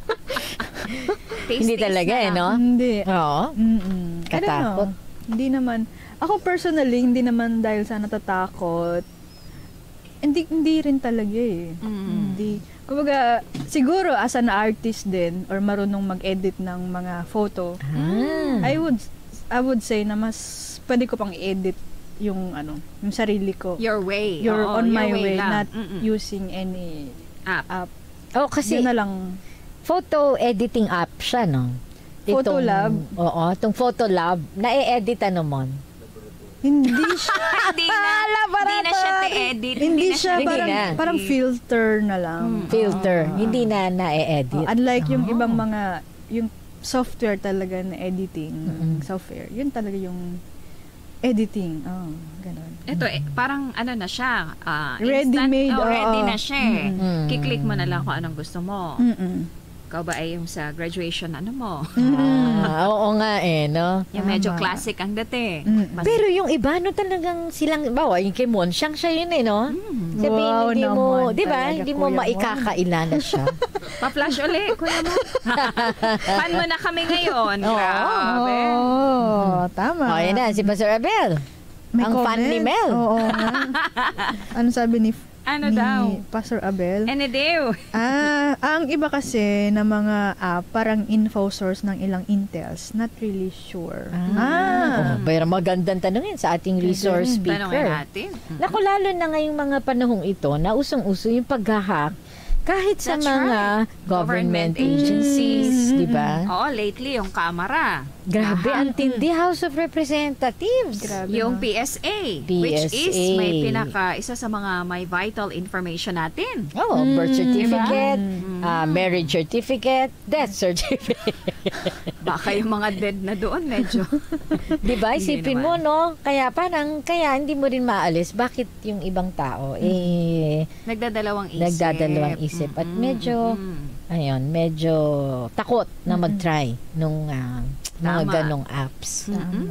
Hindi talaga, na lang. no? Hindi. Oo. I don't Katakot. know. Hindi naman. Ako personally, hindi naman dahil sa natatakot. Hindi rin talaga eh. Hindi. Kumbaga, siguro as an artist din or marunong mag-edit ng mga photo, I would say na mas pwede ko pang i-edit yung yung sarili ko. Your way. You're Oo, on your my way, lang. not using any App. Oh, kasi yun na lang. photo editing app siya, no? Photolab? Oo, itong Photolab, na-e-edit mo. Hindi siya. Hindi na siya te-edit. Hindi siya, Hindi parang na. filter na lang. Filter. Hindi na na-e-edit. Unlike yung ibang mga, yung software talaga na editing, software, yun talaga yung editing. Oh, ganun. Ito, parang na siya. Ready-made, Instant, ready oo. na siya. Kiklik mo na lang kung anong gusto mo. Ikaw ba ay yung sa graduation, mo? Oo nga no? Yung medyo Tama. classic ang dati. Pero yung iba, talagang silang, bawa, yung kay Mon, siya yun no? Sabihin, Wow hindi mo, naman di ba? talaga, Hindi mo Kuya Mon. maikakailala siya. Pa-flash ulit, kuya mo. Fan mo na kami ngayon. Oo. Grabe. Tama. O, yan na, si Pastor Abel. May ang fan comment? ni Mel. Oo nga. Ano sabi ni Ano daw? Pastor Abel? Ano daw? Ang iba kasi na mga app, parang info source ng ilang intels. Not really sure. Pero magandang tanong yan sa ating resource Tanongin speaker. natin. Naku, lalo na ngayong mga panahong ito na usong-uso yung paghahack kahit sa That's mga government agencies, di ba? Oo, lately yung camera. Grabe, ang tindi House of Representatives. Yung PSA, which is may isa sa mga may vital information natin. Oh, birth certificate, marriage certificate, death certificate. Baka yung mga dead na doon medyo. Di ba? Hindi Isipin naman. mo, no? Kaya hindi mo rin maalis. Bakit yung ibang tao, Nagdadalawang isip. At medyo, medyo takot na mag-try nung mga Tama. ganong apps.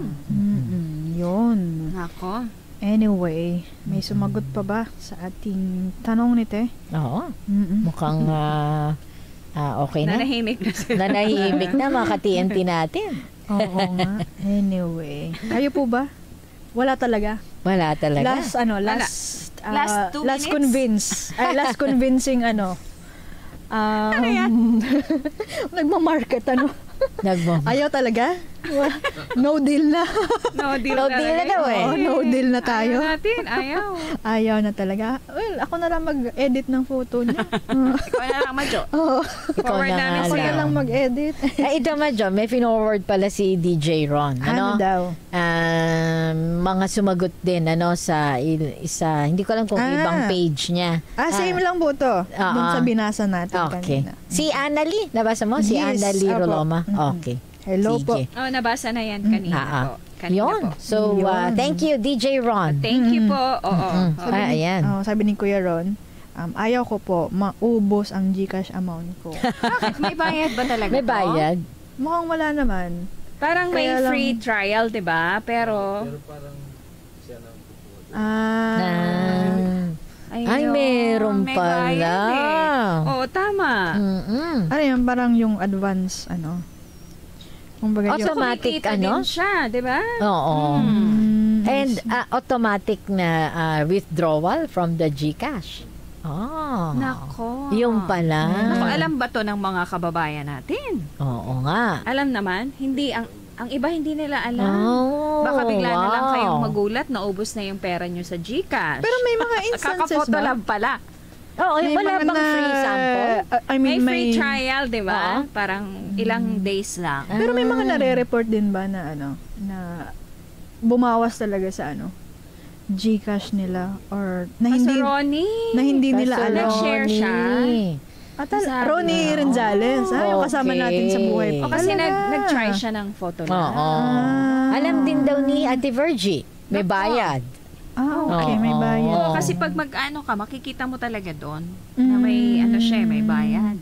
Yun. Nako. Anyway, may sumagot pa ba sa ating tanong ni Te? Oo. Mukhang okay na. Nanahimik na sila. Nanahimik na mga ka-TNT natin. Oo nga. Anyway. Kayo po ba? Wala talaga. Wala talaga. Last Last 2 minutes? Last convincing nagmamarket Ayaw talaga? No deal na. No deal No na deal na daw eh. No deal na tayo. Ayaw natin, ayaw. Ayaw na talaga. Well, ako na lang mag-edit ng photo niya. Ikaw na lang, Madjo. Oo. Forward na namin nga Ako sa'yo. na lang mag-edit. Ito Madjo, may forward pala si DJ Ron. Ano daw? Mga sumagot din sa isa, hindi ko alam kung ibang page niya. Same lang po to. Doon sa binasa natin Okay. kanina. Si Annalie, nabasa mo? Si Yes, Annalie opo. Roloma. Okay. Hello po. Sige. Oh, nabasa na yan kanina po. Kanina Yun. po. So, thank you, DJ Ron. Thank you po. Oo. Ayan. Sabi ni Kuya Ron, ayaw ko po maubos ang GCash amount ko. Bakit? May bayad ba talaga May po? bayad. Mukhang wala naman. Parang may Kaya lang- free trial, di ba? Pero, parang siya nang kukuha. Ay, meron may pala. bayad eh. Oo, tama. Ano yan, parang yung advance, kumbaga So, yung... Automatic, kumikita din siya, di ba? Oo. Mm, And automatic na withdrawal from the GCash. Nako. Yung pala. Nako, alam ba to ng mga kababayan natin? Oo nga. Alam naman, hindi ang iba hindi nila alam. Oh, Baka bigla na lang wow. kayong magulat na ubos na yung pera nyo sa GCash. Pero may mga instances ba? Kaka-photolab pala. Oo, May wala mga bang free sample? May free trial, di ba? Parang ilang days lang. Pero may mga nare-report din ba na na bumawas talaga sa GCash nila or na hindi Ronnie. na hindi nila Pastor alam. Nag-share siya. Ronnie. Ronnie Renzales, yung kasama Okay. natin sa buhay. O kasi Talaga. nag-try siya ng photo lang. Oo. Alam din daw ni Ate Virgie, may bayad. Okay, may bayad. Oo, kasi pag mag-ano ka, makikita mo talaga doon na may siya, may bayad.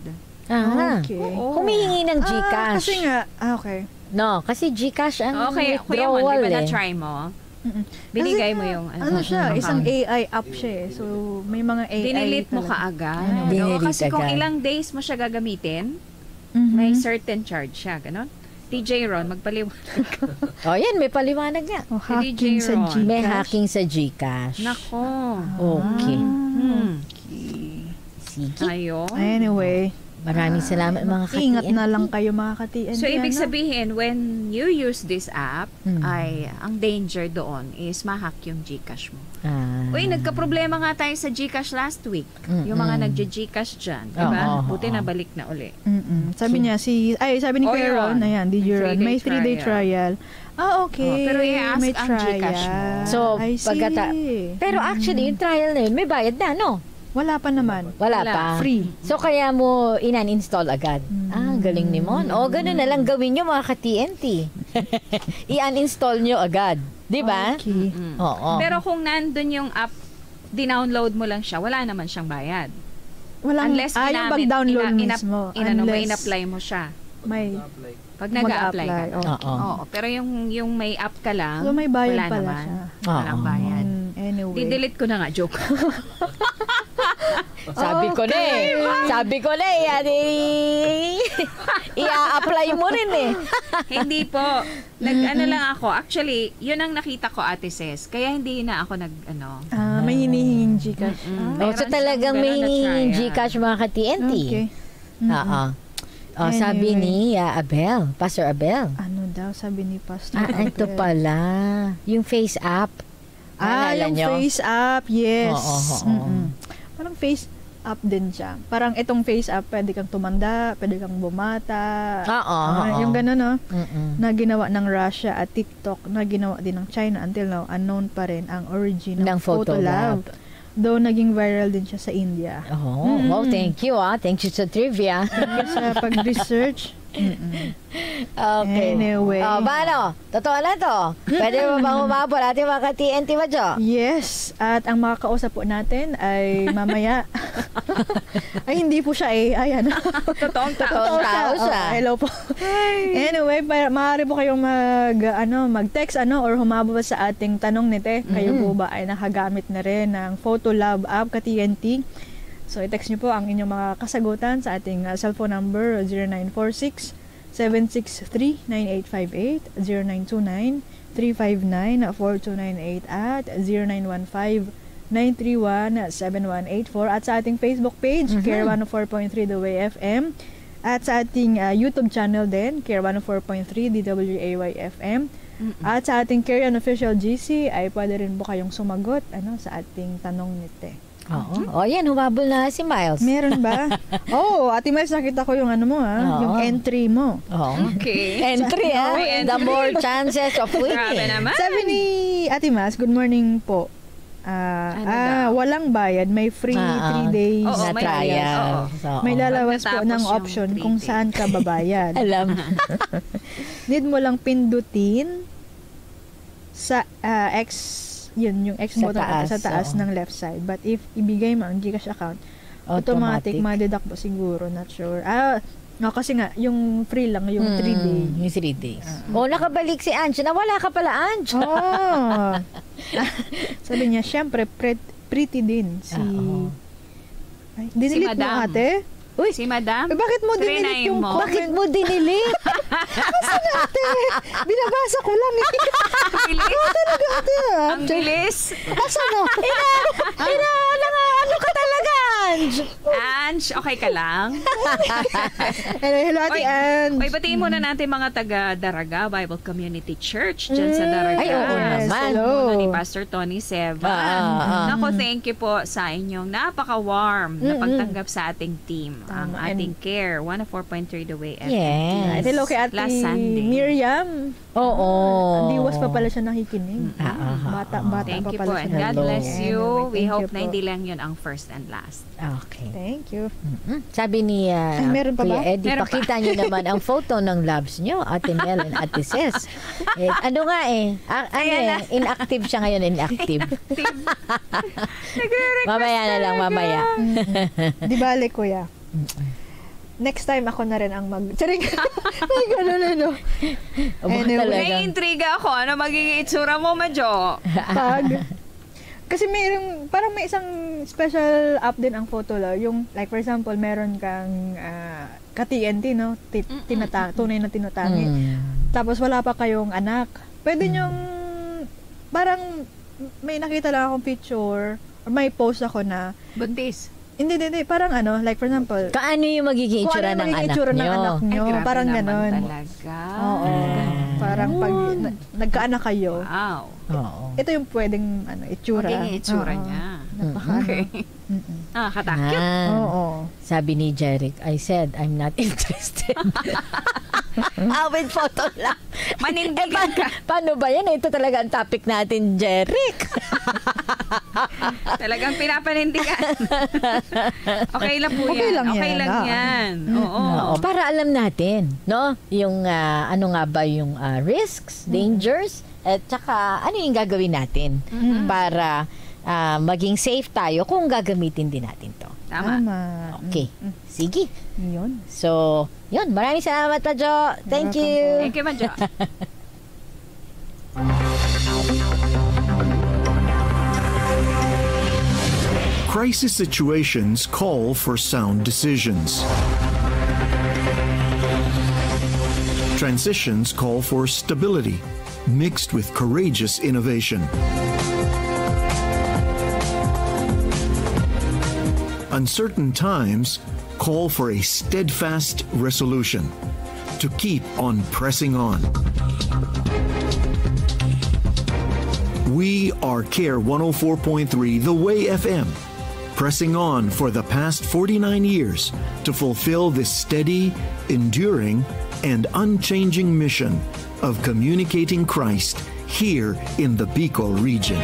Okay. Humihingi ng GCash. Kasi nga, okay. No, kasi GCash ang Okay, Kuya Mon, withdrawal di ba eh. na-try mo? Binigay mo yung Ano siya, isang AI app siya eh. So, may mga AI Dinilit mo talaga. kaagad. Dinilit Oo, kasi kung agad. ilang days mo siya gagamitin, Mhm. may certain charge siya, ganon. DJ Ron, magpaliwanag ka. Oh, yan, may paliwanag nga. Oh, Si hacking DJ sa Ron. Gcash. May hacking sa GCash. Nako. Okay. Okay. Sige. Ayun. Anyway, Maraming salamat mga ka-TNT. ingat na lang kayo mga ka-TNT. So, ibig ano? sabihin, when you use this app, ay ang danger doon is ma-hack yung GCash mo. Uy, nagka-problema nga tayo sa GCash last week. Yung mga nagja-GCash dyan. Diba? Buti nabalik na uli. Sabi niya, sabi ni Kuya Ron, ayan, DJ Ron, may 3-day trial. Okay. Pero i-ask may ang trial. GCash mo. So, I see. pero actually, yung trial na yun, may bayad na, no? Wala pa naman. Wala pa. Free. So, kaya mo inan-install agad. Galing ni Mon. O, ganun na lang gawin nyo mga ka-TNT. I-uninstall nyo agad. Di ba? Okay. Oo. Pero kung nandun yung app, dinownload mo lang siya, wala naman siyang bayad. Walang, Unless yung pag-download mismo. in-apply mo siya. May Pag nag-a-apply ka. mag-a-apply. Oo. Oo. Pero yung may app ka lang, So, may bayad wala pala naman. siya. Walang bayad. Anyway. Didelete ko na nga, joke. Sabi ko na eh. Sabi ko na eh. I-a-apply mo rin eh. Hindi po. Nag-ano lang ako. Actually, yun ang nakita ko, Ate Ces. Kaya hindi na ako May hinihinging Gcash. Oh, so talagang may hinihingi GCash mga ka-TNT. Okay. Oo. Oh, sabi Anyway. ni Abel, Pastor Abel. Ano daw sabi ni Pastor? Ito pala. Yung face app. Naalala Yung nyo? face app, yes. Oo. Parang face app din siya. Parang itong face app, pwede kang tumanda, pwede kang bumata. Oo. Yung gano'n, no? Mm-mm. Na ginawa ng Russia at TikTok, na ginawa din ng China. Until now, unknown pa rin ang origin ng Ng Photolab. Though naging viral din siya sa India. Oh, wow, thank you Thank you sa trivia. Sa pag-research. Okay. Anyway. Paano? Totoo na to. Pwede mo bang humabol ating mga ka-TNT ba, Jo? Yes. At ang makakausap po natin ay mamaya. Ay, hindi po siya AI. Ano? Totoong Totoong tao siya. Hello po. Anyway, maaari po kayong mag-text or humabol sa ating tanong nite. Kayo po ba ay nakagamit na rin ng Photolab app ka-TNT? So, i-text nyo po ang inyong mga kasagutan sa ating cellphone number 0946-763-9858, 0929-359-4298 at 0915-931-7184 at sa ating Facebook page, Care 104.3 The Way FM, at sa ating YouTube channel din, Care 104.3 DWAY FM, at sa ating Care Unofficial GC ay pwede rin po kayong sumagot sa ating tanong nite. Oo. Yan, humabol na si Miles. Meron ba? Ate Miles, nakita ko yung yung entry mo. Okay. Entry, May The entry. more chances of Grabe winning. naman. Sabi ni Ate Miles, good morning po. daw? Walang bayad, may free 3 days Oo, Na may trial. bayad. So, May lalabas po Pagkatapos ng yung option 3 kung days. saan ka babayad. alam. Need mo lang pindutin sa yung X Sa button taas, sa taas oo. ng left side. But if ibigay mo ang Gcash account, automatic Automatic. ma-deduct po siguro, not sure. Kasi nga, yung free lang, yung 3 days. Yung 3 days. Nakabalik si Ange. Nawala ka pala, Ange. Sabi niya, syempre, pretty din si... Ay, dinilit mo Madam. ate? Uy, si Madam? Bakit mo dinilit Trinay yung mo. comment? Bakit mo dinilit? Binabasa ko lang eh. Ang bilis. Asa na? Ano ka talaga, Ange? Ange, okay ka lang? Hello, Ate Ange. Oy, batiin muna natin mga taga-Daraga Bible Community Church dyan sa Daraga. Ay, oo naman. Hello. Muna ni Pastor Tony Sevan. Nako, thank you po sa inyong napaka-warm na pagtanggap sa ating team. Ang Tama. ating Care, 104.3 The Way FM. Yes. Hello kay Ate Last Sunday. Miriam. Oo. Diwas pa pala siya nakikinig. Bata Thank pa you pala po siya. and God Hello. bless you. Anyway, We thank hope you na po. hindi lang yun ang first and last. Okay. Thank you. Sabi ni meron pa ba? Kuya Eddie, Meron pakita nyo naman ang photo ng loves nyo, Ate Mel and Ate Ces. Inactive siya ngayon, inactive. mamaya na lang, mamaya. Di bale, kuya. next time ako na rin ang Charing. May ganun, ano. Naiintriga ako. Ano magiging itsura mo, Madjo? Kasi parang may isang special app din ang Photolab. Yung, like for example, meron kang ka-TNT, no? Tunay na tinutangi. Tapos wala pa kayong anak. Pwede nyong, parang may nakita lang akong picture, or may post ako na, buntis. Hindi. Parang ano, like for example, kaano yung magiging itsura ng anak nyo? Ay, parang ganon. Talaga. Oo. Parang pag nagkaanak kayo, wow. Ito yung pwedeng itsura. Magiging itsura niya. Okay. Katakit. Oo. Sabi ni Jeric, I said, I'm not interested. With photo lang. Manindigan ka. Paano ba yan? Ito talaga ang topic natin, Jeric. Talagang pinapanindigan. Okay lang po okay yan. Lang okay yan, lang yan. Oo. Para alam natin, no? Yung ano nga ba yung risks, dangers, at saka ano yung gagawin natin para maging safe tayo kung gagamitin din natin to. Tama. Okay. Sige. Yun. So, yun. Maraming salamat, Madjo. Thank you. Thank you, Madjo. Crisis situations call for sound decisions. Transitions call for stability, mixed with courageous innovation. Uncertain times call for a steadfast resolution to keep on pressing on. We are CARE 104.3 The Way FM, pressing on for the past 49 years to fulfill this steady, enduring, and unchanging mission of communicating Christ here in the Bicol region.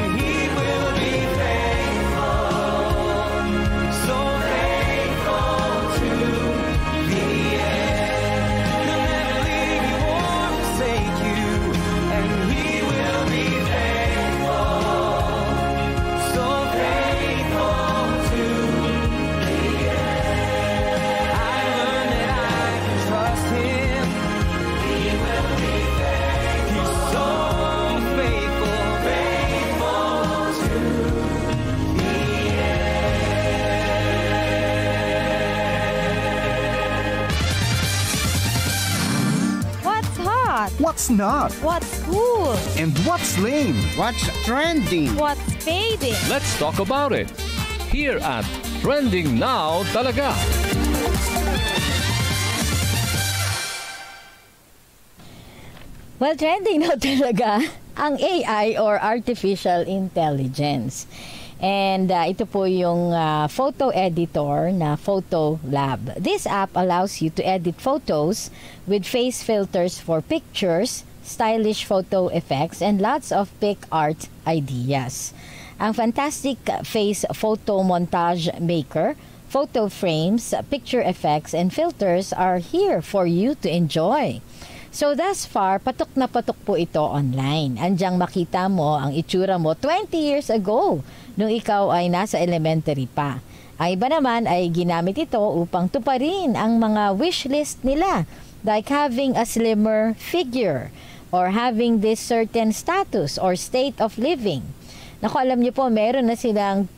What's not? What's cool? And what's lame? What's trending? What's fading? Let's talk about it here at Trending Now Talaga. Well, trending now talaga ang AI or Artificial Intelligence. And ito po yung photo editor na Photolab. This app allows you to edit photos with face filters for pictures, stylish photo effects, and lots of pic art ideas. Ang fantastic face photo montage maker, photo frames, picture effects, and filters are here for you to enjoy. So thus far, patok na patok po ito online. Andyang makita mo ang itsura mo 20 years ago nung ikaw ay nasa elementary pa. Ang iba naman ay ginamit ito upang tuparin ang mga wish list nila, like having a slimmer figure or having this certain status or state of living. Naku, alam niyo po, meron na silang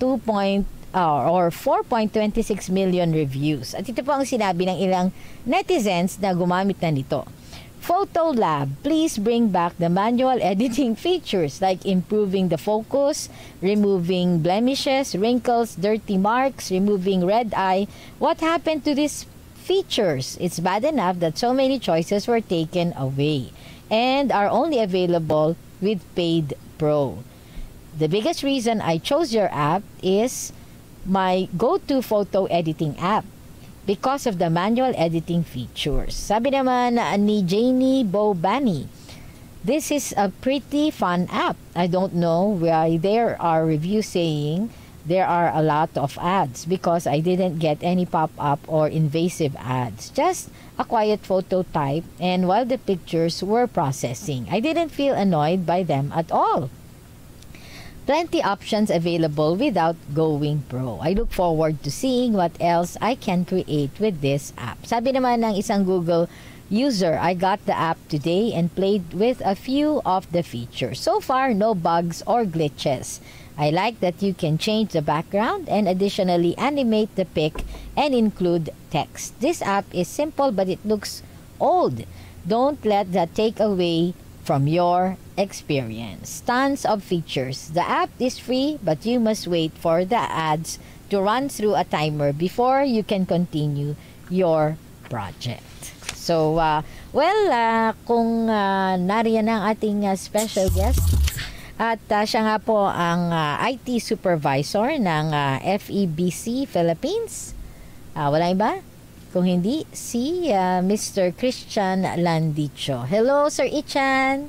4.26 million reviews. At ito po ang sinabi ng ilang netizens na gumamit na nito. Photolab, please bring back the manual editing features like improving the focus, removing blemishes, wrinkles, dirty marks, removing red eye. What happened to these features? It's bad enough that so many choices were taken away and are only available with Paid Pro. The biggest reason I chose your app is my go-to photo editing app because of the manual editing features. Sabi naman ni Janie Bobani, this is a pretty fun app. I don't know why there are reviews saying there are a lot of ads because I didn't get any pop-up or invasive ads. Just a quiet photo type, and while the pictures were processing, I didn't feel annoyed by them at all. Plenty options available without going pro. I look forward to seeing what else I can create with this app. Sabi naman ng isang Google user, I got the app today and played with a few of the features. So far, no bugs or glitches. I like that you can change the background and additionally animate the pic and include text. This app is simple but it looks old. Don't let that take away from your experience. Tons of features. The app is free but you must wait for the ads to run through a timer before you can continue your project. So, kung nariyan ang ating special guest at siya nga po ang IT supervisor ng FEBC Philippines. Wala iba? Kung hindi, si Mr. Christian Landicho. Hello, Sir Ichan.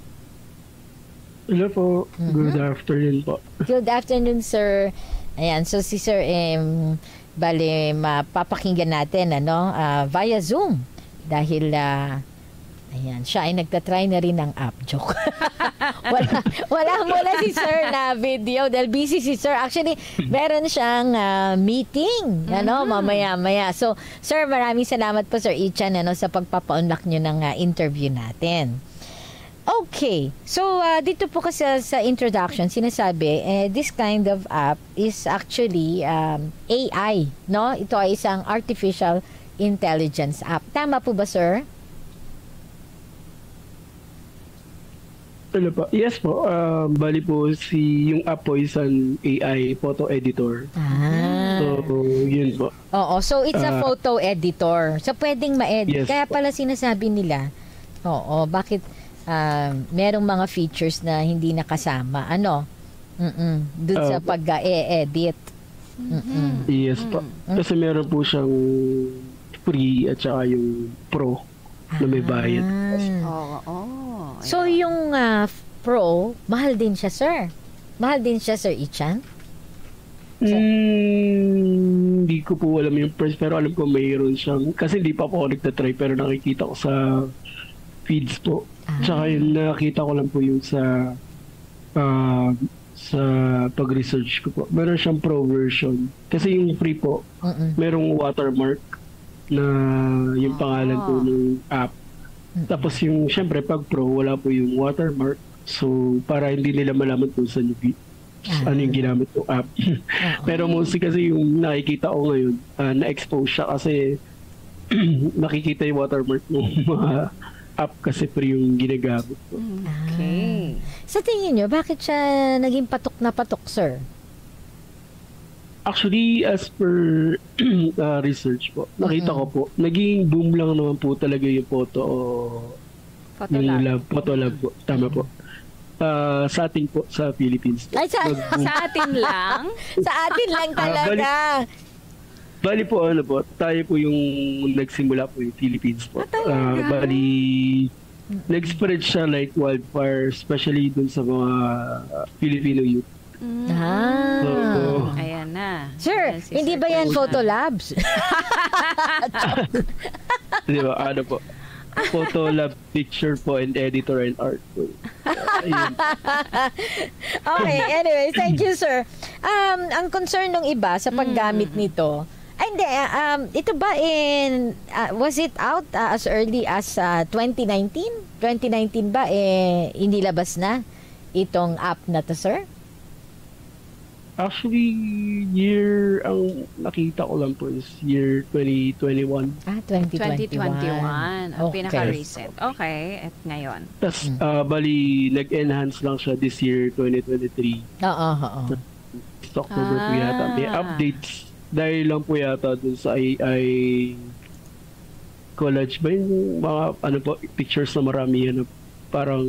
Hello po. Good afternoon po. Good afternoon, sir. Ayan, so si Sir, bale, mapapakinggan natin via Zoom. Dahil, ayan, siya ay nagtatry na rin ng app. Joke. wala muna si Sir na video dahil busy si Sir. Actually, meron siyang meeting mamaya-maya. So, Sir, maraming salamat po, Sir Ichan, sa pagpapa-unlock nyo ng interview natin. Okay. So, dito po kasi sa introduction, sinasabi, this kind of app is actually AI, no? Ito ay isang artificial intelligence app. Tama po ba, Sir? Ano po? Yes po. Bali po yung app po is an AI photo editor. So, yun po. Oo. So, it's a photo editor. So, pwedeng ma-edit. Yes, kaya pala sinasabi nila, bakit merong mga features na hindi nakasama. Doon sa pag-e-edit. Yes po. Kasi meron po siyang free at saka yung pro na may bayad. So, yung pro, mahal din siya, Sir? Mahal din siya, Sir Ichan? Hindi ko po alam yung price, pero alam ko mayroon siyang, kasi hindi pa po ako nagtatry, pero nakikita ko sa feeds po. Tsaka yung nakita ko lang po yung sa pag-research ko po. Meron siyang pro version. Kasi yung free po, merong watermark na yung pangalan po ng app. Tapos yung, syempre, pag pro, wala po yung watermark. So, para hindi nila malaman kung saan yung ano yung ginamit ng app. Pero mostly kasi yung nakikita ko ngayon, na-expose siya kasi nakikita yung watermark ng mga app kasi free yung ginagamit po. Okay. Sa tingin nyo, bakit siya naging patok na patok, Sir? Actually, as per research po, nakita ko po, naging boom lang naman po talaga yung photo lab po. Tama po. Sa atin po, sa Philippines. Ay, sa atin lang? Sa atin lang talaga. Bali po, tayo po yung nagsimula po yung Philippines po. Bali, nag-spread siya like wildfire, especially dun sa mga Filipino youth. Ayan na. Sir, hindi ba yan photo labs? Di ba? Ano po? Photo lab, picture po, and editor and art po. Okay, anyway, thank you, sir. Ang concern ng iba sa paggamit nito, ay hindi, ito ba was it out as early as 2019? 2019 ba hindi labas na itong app na to, sir? Actually, ang nakita ko lang po is year 2021. 2021. Ang pinaka-recent. Okay, at ngayon. Tapos, bali, nag-enhance lang siya this year, 2023. Oo. October po yata. May updates dahil lang po yata dun sa AI college ba yung mga pictures na marami yan, parang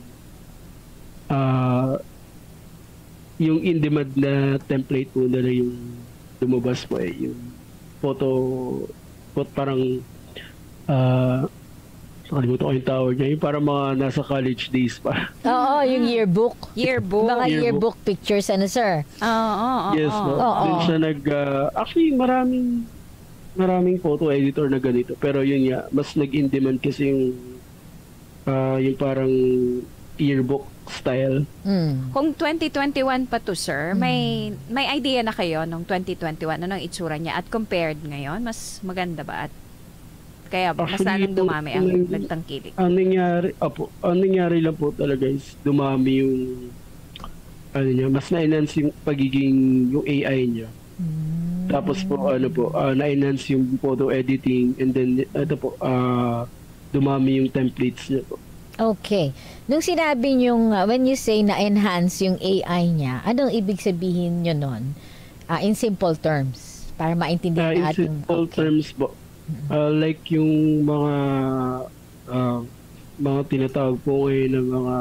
yung in-demand na template po nila yung lumabas po yung photo parang nakalimutan ko yung tawag niya, yung parang mga nasa college days pa. Oo, yung yearbook. Mga yearbook pictures, sir? Yes, no. Doon siya actually maraming photo editor na ganito, pero yun nga, mas nag-in-demand kasi yung parang yearbook style. Kung 2021 pa to, sir, may idea na kayo nung 2021 ano ang itsura niya at compared ngayon, mas maganda ba at kaya mas lalong dumami ang nagtangkilik? Ang nangyari lang po talaga is dumami yung mas na-enhance yung pagiging yung AI niya. Tapos po na-enhance yung photo editing, and then dumami yung templates niya po. Okay. Nung sinabi niyong, when you say na-enhance yung AI niya, anong ibig sabihin niyo nun? In simple terms, para maintindihan natin. In simple terms po. Like yung mga tinatawag po ngayon ng mga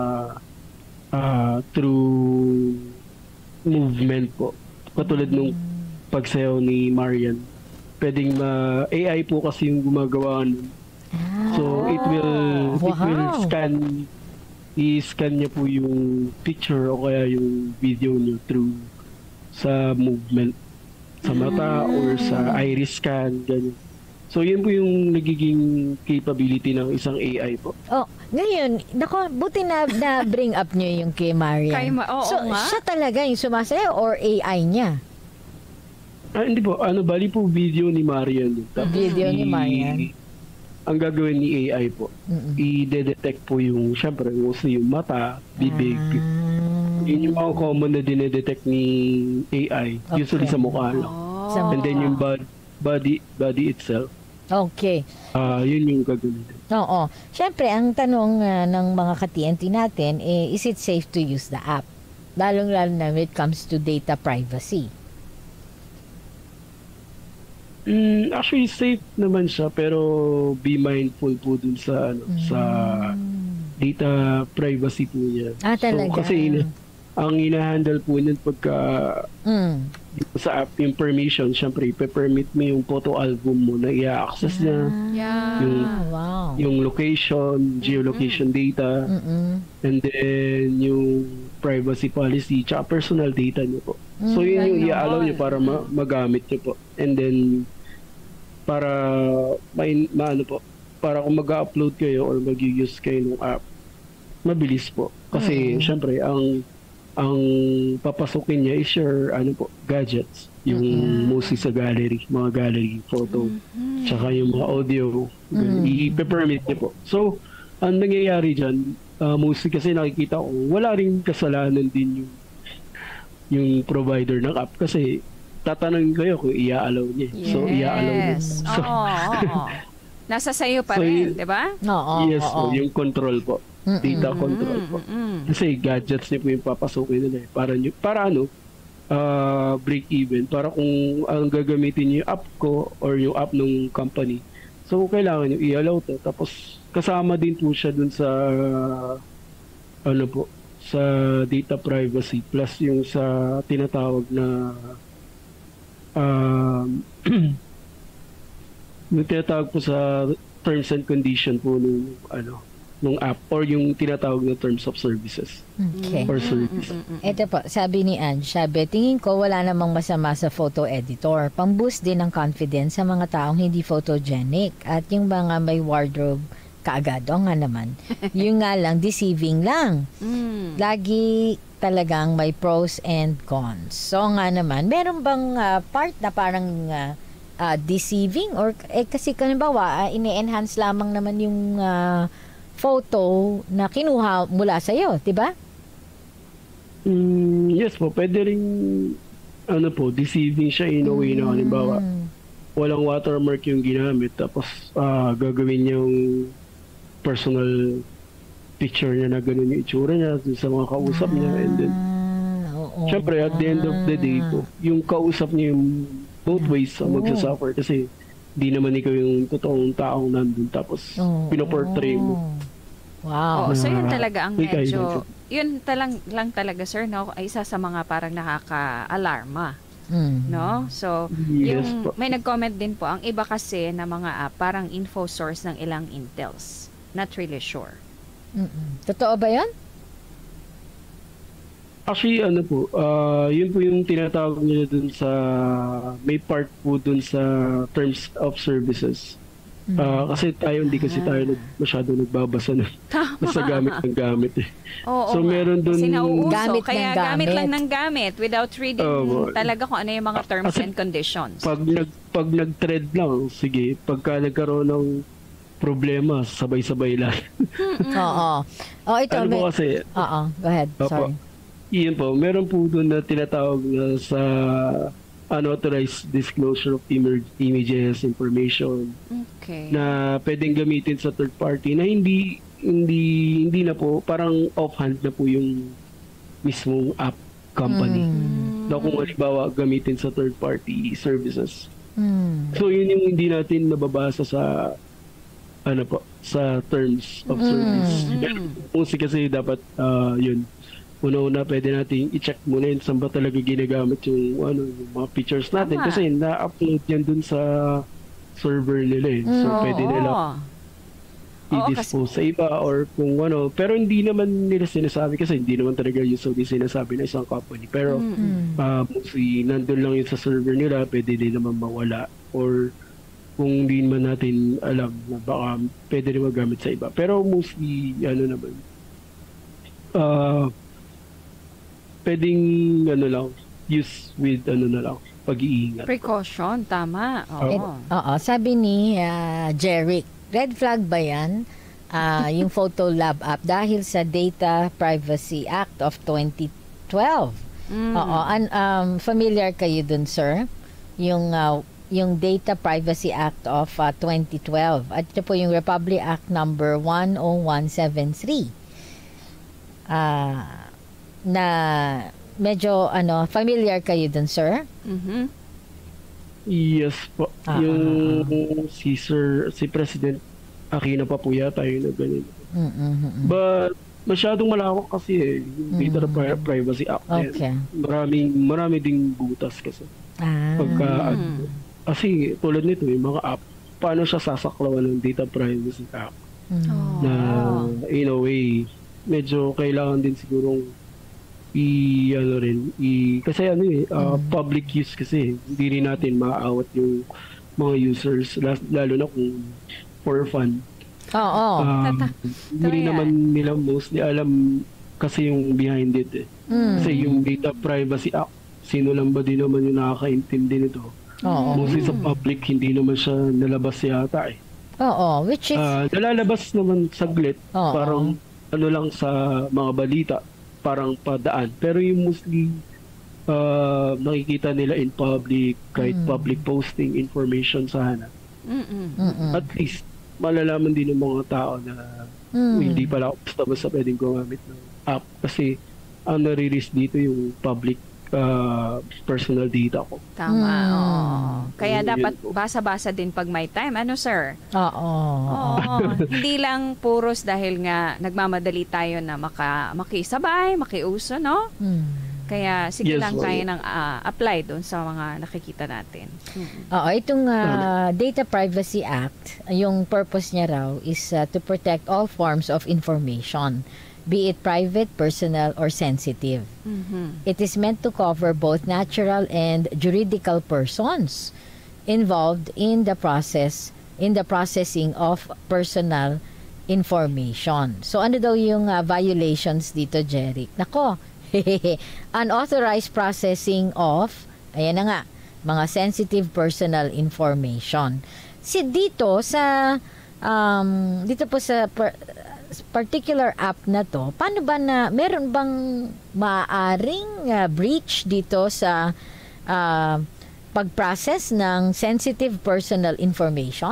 through movement po. Katulad nung pagsayaw ni Marian. Pwedeng AI po kasi yung gumagawa nun. So it will i-scan niya po yung picture o kaya yung video niyo through sa movement sa mata or sa iris scan, ganyan. So yun po yung nagiging capability ng isang AI po. Ngayon, buti na bring up niyo yung kay Marian. Siya talaga yung sumasayaw or AI niya? Hindi po. Bali po video ni Marian. Video ni Marian. Ang gagawin ni AI po, i-detect po yung, syempre, yung mata, bibig. Yun yung mga common na dinedetect ni AI, usually sa mukha lang. And then yung body itself. Okay. Yun yung gagawin. Oo. Syempre, ang tanong ng mga ka-TNT natin, is it safe to use the app? Lalong-lalo na when it comes to data privacy. Actually, safe naman siya, pero be mindful po dun sa sa data privacy po niya. Talaga? So, kasi ang ina-handle po niyan pagka sa app, yung permission, syempre, ipe-permit mo yung photo album mo na i-access niya. Yung location, geolocation data, and then yung privacy policy, tsaka personal data niyo po. So, yun yung i-allow niyo para magamit niyo po. And then, para para kung mag-upload kayo or mag-use kayo ng app, mabilis po. Kasi, syempre, ang papasukin niya is your gadgets, yung mostly sa gallery, mga gallery photo, tsaka yung mga audio, i-permit niya po. So, ang nangyayari dyan, mostly kasi nakikita ko, wala rin kasalanan din yung provider ng app kasi tatanungin kayo kung i-allow niya. Yes. So, i-allow niya. So, nasa sayo pa rin, di ba? Yes, po, yung control po. Data control po. Kasi gadgets niyo po yung papasukin nila. Para break even. Para kung ang gagamitin niyo yung app ko or yung app ng company. So, kailangan niyo i-allow to. Tapos, kasama din po siya dun sa sa data privacy plus yung sa tinatawag na yung tinatawag po sa terms and condition po nung app or yung tinatawag na terms of services. Okay. Or service. Ito po, sabi ni Ann, tingin ko wala namang masama sa photo editor. Pang-boost din ng confidence sa mga taong hindi photogenic at yung mga may wardrobe kaagad. O nga naman. Yung nga lang, deceiving lang. Lagi talagang may pros and cons. So nga naman, meron bang part na parang deceiving? Or kasi kanimbawa, ini-enhance lamang naman yung photo na kinuha mula sa'yo, di ba? Yes po, pwede rin deceiving siya in a way na halimbawa walang watermark yung ginamit tapos gagawin niya yung personal picture niya na gano'n yung itsura niya sa mga kausap niya, and then syempre at the end of the day po, yung kausap niya yung both ways magsasuffer kasi di naman ikaw yung totoong taong nandun tapos pinoportray mo. Wow. So yun talaga ang medyo, yun lang talaga sir, no? Ay isa sa mga parang nakaka-alarma. No? So, may nag-comment din po, ang iba kasi na mga app, parang info source ng ilang intels. Not really sure. Totoo ba yun? Actually, yun po yung tinatawag nila dun sa, may part po dun sa terms of services Kasi hindi tayo masyado nagbabasa na basta gamit ng gamit eh. Oo, so meron doon kasi nauuso, gamit kaya ng gamit. gamit lang ng gamit without reading talaga kung ano yung mga terms and conditions. Pag nag-thread lang, sige, pagka nagkaroon ng problema, sabay-sabay lang. Oo. Ito. Ano po kasi? Go ahead. Sorry. Iyon po, meron po doon na tinatawag na sa unauthorized disclosure of images, information na pwedeng gamitin sa third party na hindi na po, parang offhand na po yung mismong app company. Na kung halimbawa gamitin sa third party services. So yun yung hindi natin nababasa sa sa terms of service. Kasi dapat yun. Una-una, pwede natin i-check muna yun saan ba talaga ginagamit yung mga pictures natin. Kasi na-upload yan dun sa server nila eh. So, pwede nila i-dispose sa iba or kung ano. Pero hindi naman nila sinasabi kasi hindi naman talaga usually sinasabi na isang company. Pero mostly, nandun lang yun sa server nila, pwede din naman mawala. Or kung hindi naman natin alam na baka pwede rin magamit sa iba. Pero mostly, pwedeng use with pag-iingat. Precaution, tama. Oo. Sabi ni Jeric, red flag ba yan? Yung Photo Lab app dahil sa Data Privacy Act of 2012. Oo. Familiar kayo dun, sir? Yung Data Privacy Act of 2012. At ito po yung Republic Act number 10173. Na medyo familiar kayo dun, sir? Yes po. Yung si President Aquino pa po yata yung ganyan. But masyadong malawak kasi yung Data Privacy Act. Okay. Marami ding butas kasi. Kasi tulad nito yung mga app, paano siya sasaklawan ng Data Privacy Act? Na in a way, medyo kailangan din sigurong kasi public use kasi hindi rin natin maaawat yung mga users lalo na kung for fun. Hindi naman nila mostly alam kasi yung behind it eh. Kasi yung Data Privacy Act, sino lang ba din naman yung nakakaintindi nito? Mostly sa public, hindi naman siya nalabas yata eh. Which is nalalabas naman saglit, parang lang sa mga balita, parang padaan. Pero yung mostly nakikita nila in public, kahit public posting information sa hanap. At least, malalaman din ng mga tao na hindi pala basta pwedeng gumamit ng app. Kasi ang nare-risk dito yung public personal data ko. Tama. Kaya dapat basa-basa din pag may time. Ano, sir? Hindi lang puros dahil nga nagmamadali tayo na makisabay, makiuso, no? Kaya sige lang tayo ng apply doon sa mga nakikita natin. Itong Data Privacy Act, yung purpose niya raw is to protect all forms of information, be it private, personal, or sensitive. It is meant to cover both natural and juridical persons involved in the processing of personal information. So ano daw yung violations dito, Jeric? Nako, unauthorized processing of, ayan na nga, mga sensitive personal information. Dito po sa particular app na to, paano ba meron bang maaaring breach dito sa pag-process ng sensitive personal information?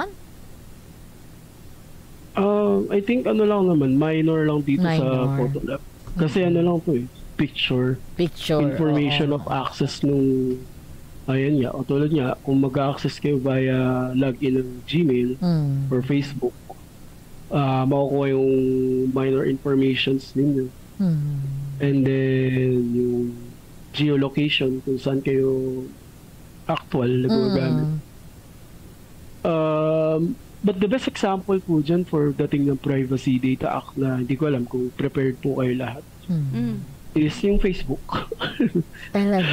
I think lang naman, minor lang dito sa Photo Lab. Kasi lang po picture information of access nung ayan nga, o tulad nga, kung mag-access kayo via login ng Gmail or Facebook, makukuha yung minor informations ninyo. And then yung geolocation kung saan kayo actual na gumagamit. But the best example po dyan for dating ng Privacy Data Act na hindi ko alam kung prepared po kayo lahat is yung Facebook. Talaga?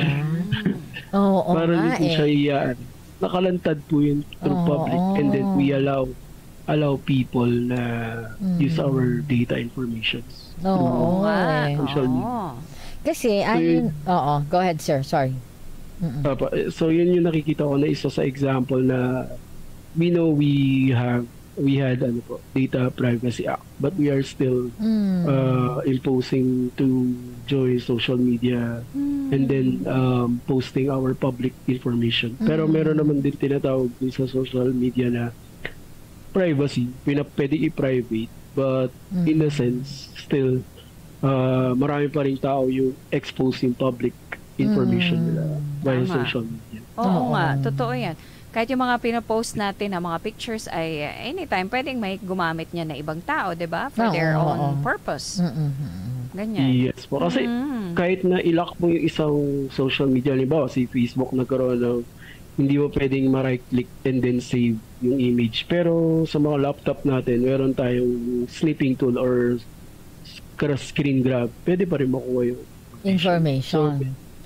Oo parang hindi po siya iyaan. Nakalantad po yun through public and then we allow allow people na use our data informations. Oo. Social media. Kasi, go ahead, sir. Sorry. So, yun yung nakikita ko na isa sa example na we know we had Data Privacy Act, but we are still imposing to join social media and then posting our public information. Pero meron naman din tinatawag din sa social media na privacy, pwede i-private, but in a sense, still, marami pa rin tao yung exposing public information nila via social media. Oo nga, totoo yan. Kahit yung mga pinapost natin na mga pictures ay anytime pwedeng may gumamit niya na ibang tao, di ba? For their own purpose. Ganyan. Yes po. Kasi kahit na i-lock mo yung isang social media, halimbawa si Facebook nagkaroon ng hindi mo pwedeng ma-right click and then save yung image. Pero sa mga laptop natin, meron tayong snipping tool or screen grab. Pwede pa rin makuha yung information.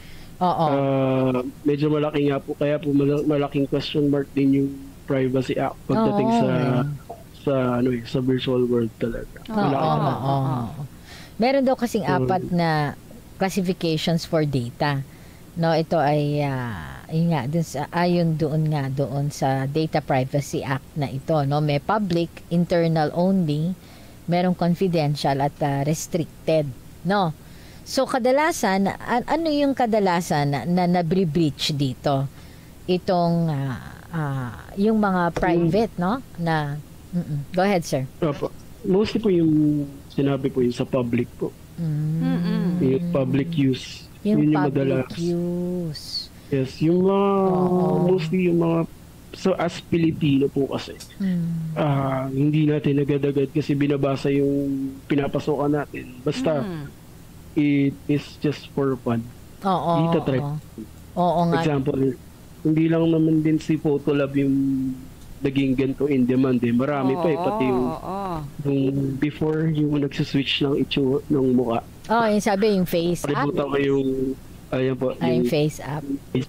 Medyo malaki nga po, kaya po malaking question mark din yung Privacy Act pagdating sa virtual world talaga. Meron daw kasing 4 na classifications for data. No, ito ay yun nga ayon doon sa Data Privacy Act na ito, no, may public, internal only, merong confidential at restricted, no. So kadalasan ano yung kadalasan na nabri-breach dito? Itong yung mga private, no, na go ahead, sir. Mostly po yung sinabi po yung sa public po. Yung public use. Yung public use. Yes, yung mga mostly yung mga as Pilipino po kasi hindi natin agad-agad kasi binabasa yung pinapasokan natin. Basta it is just for fun. Dito try. Example, hindi lang naman din si Photolab yung naging ganito in demand eh. Marami pa eh, pati yung before yung nagsiswitch ng itsura ng mukha. Yung sabi yung face app. Kalibutan ko yung yung face app.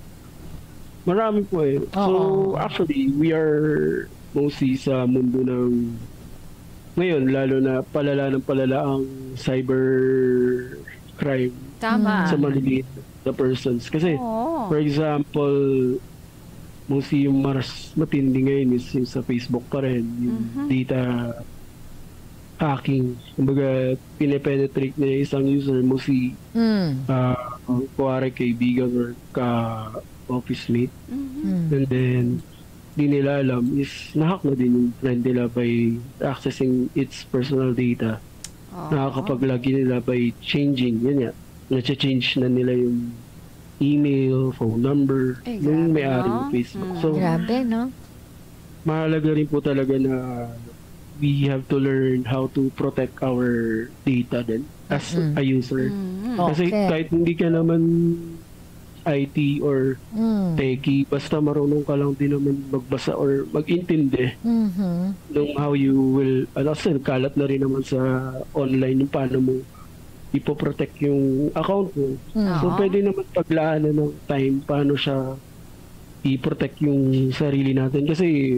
Marami po eh. So actually, we are mostly sa mundo ng ngayon, lalo na palala ang cyber crime. Tama. Sa maliliit na persons. Kasi, for example, mostly yung mas matindi ngayon is yung sa Facebook pa rin. Yung data hacking. Kumbaga, pinipenetrate niya isang user mostly kuwari kaibigan or ka-office mate. And then, di nila alam is nahack na din yung friend nila by accessing its personal data. Nakakapag-login nila by changing. Yan yan. Nacha-change na nila yung email, phone number, yung may-ari ng Facebook. So, grabe, no? mahalaga rin po talaga na we have to learn how to protect our data din as a user. Kasi kahit hindi ka naman IT or techie, basta marunong ka lang din naman magbasa or mag-intindi ng how you will, kalat na rin naman sa online yung paano mo ipoprotect yung account mo. So, pwede naman paglaanan ng time paano siya i-protect yung sarili natin. Kasi,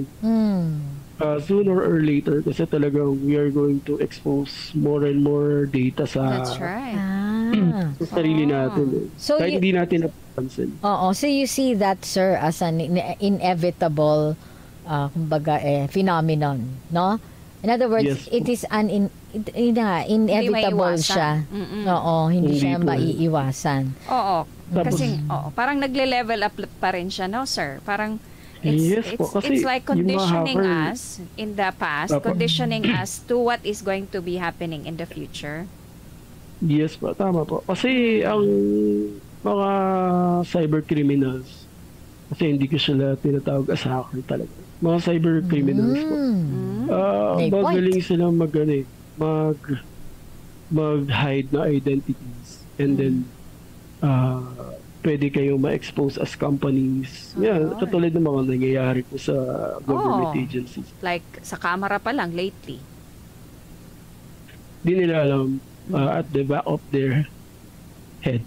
sooner or later, kasi talagang we are going to expose more and more data sa That's right. sa sarili natin. So kahit hindi natin napansin. So you see that, sir, as an inevitable kumbaga phenomenon, no? In other words, it is inevitable siya. Hindi siya maiiwasan. Kasi parang nagle-level up pa rin siya, no, sir? Parang it's like conditioning us in the past, conditioning us to what is going to be happening in the future. Yes po, tama po. Kasi ang mga cyber criminals, kasi hindi ko sila tinatawag as hacker talaga. Mga cyber criminals po. Magaling sila mag-hide na identities and then pwede kayong ma-expose as companies. Katulad ng mga nangyayari po sa government agencies. Like sa camera pa lang lately. Di nila alam at the back of their head.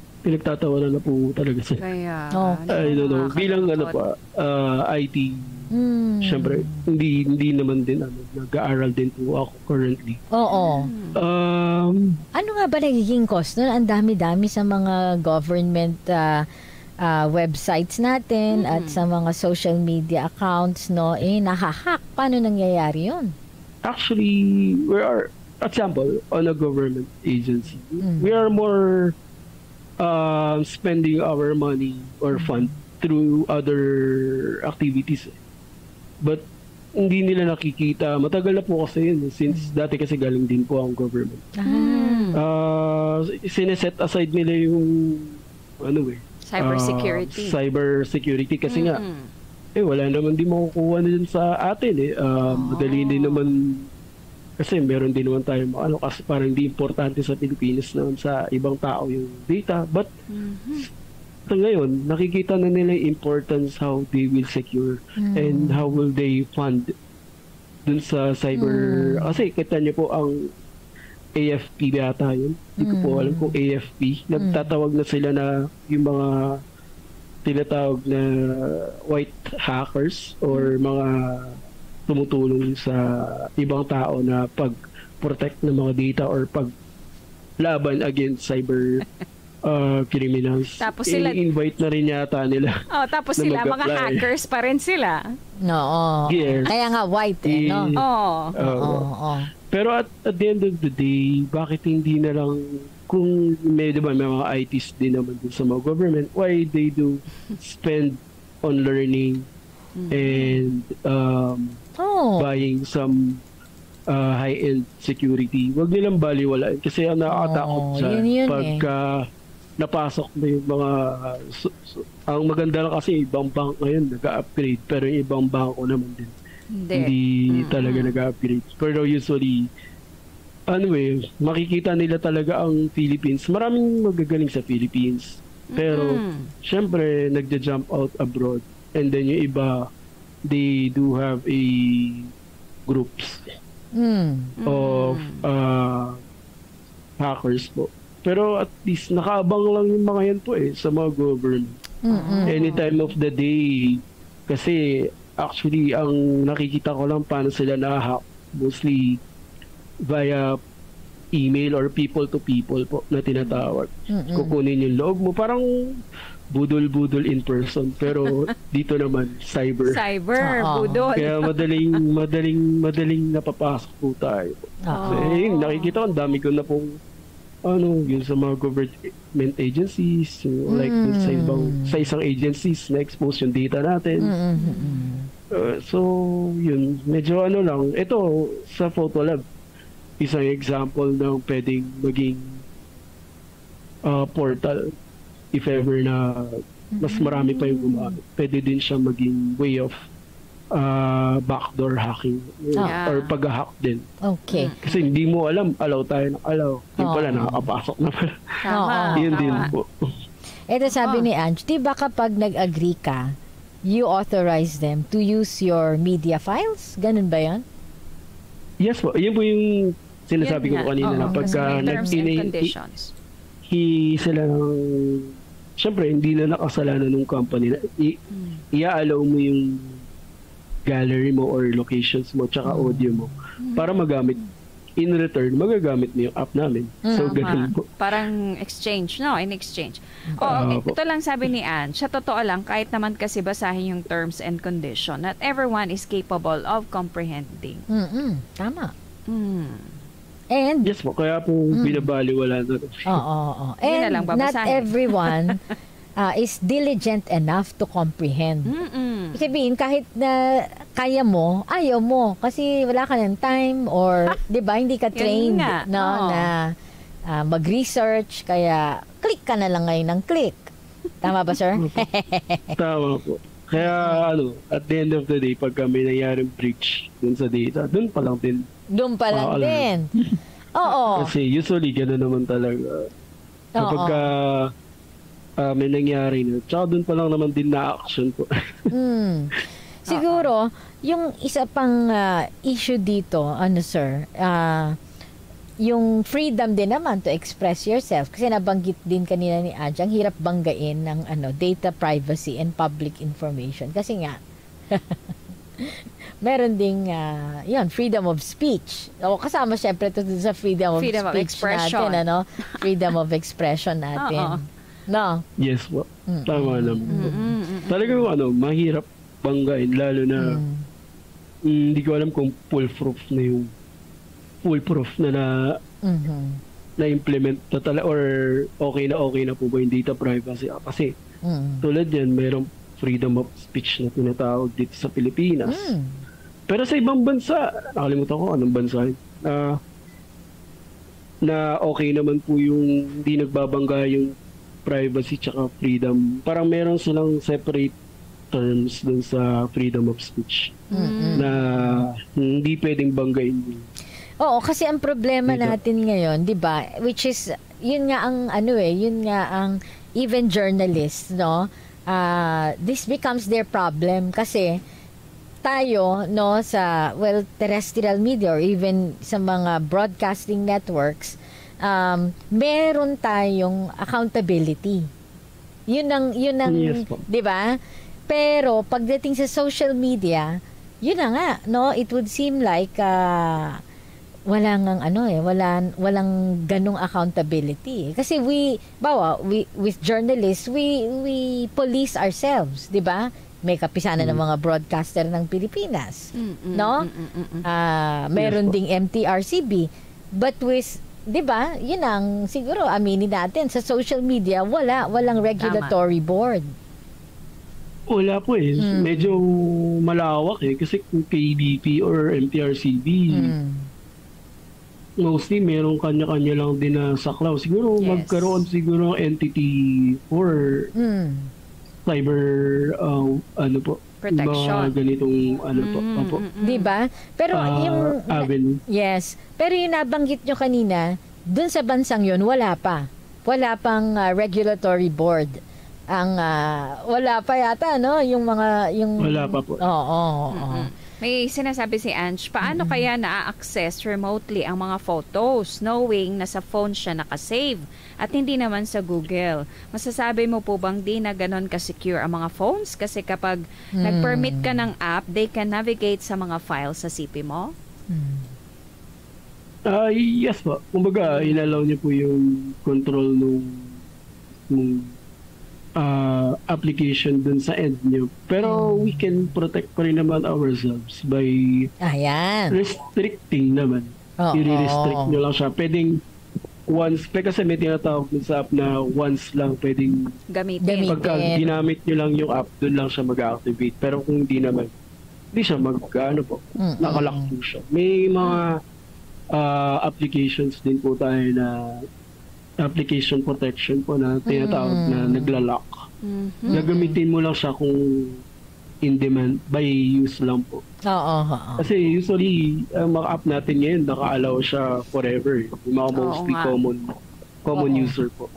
Pinagtatawanan na po talaga sila. Kaya, I don't know. Bilang IT Siyempre, hindi naman din nag-aaral din po ako currently. Oo. Ano nga ba nagiging cost nun? Ang dami-dami sa mga government websites natin at sa mga social media accounts, no? Nahahack. Paano nangyayari yun? Actually, we are, example, on a government agency, we are more spending our money or fund through other activities. But hindi nila nakikita. Matagal na po kasi yun. Since dati kasi galing din po ang government. Sineset aside nila yung cybersecurity kasi nga wala naman din makukuha na dun sa atin madali din naman kasi meron din naman tayo kasi parang hindi importante sa Pilipinas naman sa ibang tao yung data, but ngayon nakikita na nila yung importance how they will secure and how will they fund dun sa cyber kasi kita niyo po ang AFP yata yun. Hindi ko po alam kung AFP. Nagtatawag na sila na yung mga tinatawag na white hackers or mga tumutulong sa ibang tao na pag-protect ng mga data or pag-laban against cyber criminals. Tapos sila invite na rin yata nila. Tapos sila mga hackers pa rin sila. No. Yes. Kaya nga white no. Pero at the end of the day, bakit hindi na lang kung may mga ITs din naman din sa mga government, why they do spend on learning and buying some high-end security. Wag nilang baliwalain kasi ang nakakatakot pagka napasok na yung mga ang maganda lang kasi ibang bank ngayon nag-upgrade pero yung ibang banko naman din hindi talaga nag-upgrade. Pero usually makikita nila talaga ang Philippines. Maraming magagaling sa Philippines. Pero syempre nagja-jump out abroad and then yung iba they do have a groups of hackers po. Pero at least nakaabang lang yung mga yan po sa mga government. Any time of the day kasi actually ang nakikita ko lang paano sila na-hack mostly via email or people to people po na tinatawag. Kukunin yung log mo parang budol-budol in person pero dito naman cyber budol. Kaya madaling napapasok po tayo. So, nakikita ko ang dami ko na pong yun sa mga government agencies like sa isang agencies na expose yung data natin. So yun medyo lang ito sa Photolab isang example ng pwedeng maging portal if ever na mas marami pa yung gumamit. Pwede din siya maging way of backdoor hacking or pag-hack din. Okay. Kasi hindi mo alam, allow tayo ng allow. Yung pala, nakakapasok na pala. Yun din po. Ito sabi ni Ange, di ba kapag nag-agree ka, you authorize them to use your media files? Ganun ba yan? Yes po. Yun po yung sinasabi ko kanina na pagka terms and conditions. Sila syempre, hindi na nakasalanan ng company na i-allow mo yung gallery mo or locations mo tsaka audio mo para magamit in return magagamit mo yung app namin. So ganun po. Parang exchange, no? In exchange. Ito lang sabi ni Anne, sa totoo lang kahit naman kasi basahin yung terms and condition, not everyone is capable of comprehending. Tama. And yes po, kaya po binabaliwala na. And not everyone is diligent enough to comprehend. Sabihin, kahit na kaya mo, ayaw mo. Kasi wala ka ng time or, di ba, hindi ka trained na mag-research. Kaya, click ka na lang ngayon ng click. Tama ba, sir? Tama po. Kaya, at the end of the day, pag may nangyaring breach dun sa data, dun pa lang din. Doon pa lang din. Oo. Kasi usually, gano'n naman talaga. Kapag may nangyari na. Tsaka doon pa lang naman din na-action po. Siguro, yung isa pang issue dito, sir, yung freedom din naman to express yourself. Kasi nabanggit din kanina ni Ange, ang hirap banggain ng data privacy and public information. Kasi nga, Meron ding, yun, freedom of speech. O, kasama syempre ito sa freedom of speech expression. natin, ano? Freedom of expression natin. No? Yes po. Tama naman. Talagang mahirap banggain, lalo na hindi ko alam kung foolproof na na-implement or okay na po ba yung data privacy. Kasi tulad yan, mayroong freedom of speech na tinatawag dito sa Pilipinas. Pero sa ibang bansa, nakalimutan ko anong bansa na okay naman po yung hindi nagbabangga yung privacy tsaka freedom. Parang meron silang separate terms dun sa freedom of speech na hindi pwedeng banggain yun. Oo, kasi ang problema natin ngayon, 'di ba? Which is yun nga ang even journalists, no? This becomes their problem kasi tayo, no, sa terrestrial media or even sa mga broadcasting networks, meron tayong accountability. Yun ang Yes, 'di ba? Pero pagdating sa social media, yun na nga, no? It would seem like walang ganong accountability. Kasi with journalists, we police ourselves, 'di ba? May kapisanan ng mga broadcaster ng Pilipinas, no? Meron ding MTRCB. But with, 'di ba? 'Yun ang siguro aminin natin sa social media, walang regulatory board. Wala po eh. Medyo malawak eh kasi kung KBP or MTRCB mostly meron kanya-kanya lang din na saklaw. Siguro magkaroon siguro entity for cyber protection. Mga ganitong po. Diba? Pero yung avenue. Yes. Pero yung nabanggit nyo kanina, dun sa bansang yun, wala pa. Wala pang regulatory board. Wala pa yata, no? Wala pa po. Oo. May sinasabi si Ange, paano kaya na-access remotely ang mga photos knowing na sa phone siya nakasave at hindi naman sa Google? Masasabi mo po bang di na ganon ka-secure ang mga phones? Kasi kapag nag-permit ka ng app, they can navigate sa mga files sa CP mo? Yes po. Kumbaga, inalaw niyo po yung control nung application dun sa end nyo. Pero we can protect pa rin naman ourselves by restricting naman. I-restrict nyo lang siya. Pwedeng once, kasi may tinatawag dun sa app na once lang pwedeng gamitin. Pagka ginamit nyo lang yung app, dun lang siya mag-activate. Pero kung hindi naman, hindi siya nakalock po siya. May mga applications din po tayo na application protection po na tinatawag na nagla-lock. Gagamitin mo lang siya kung in demand, by use lang po. Kasi usually, mga app natin ngayon, naka-allow siya forever. Yung mga mostly common user po.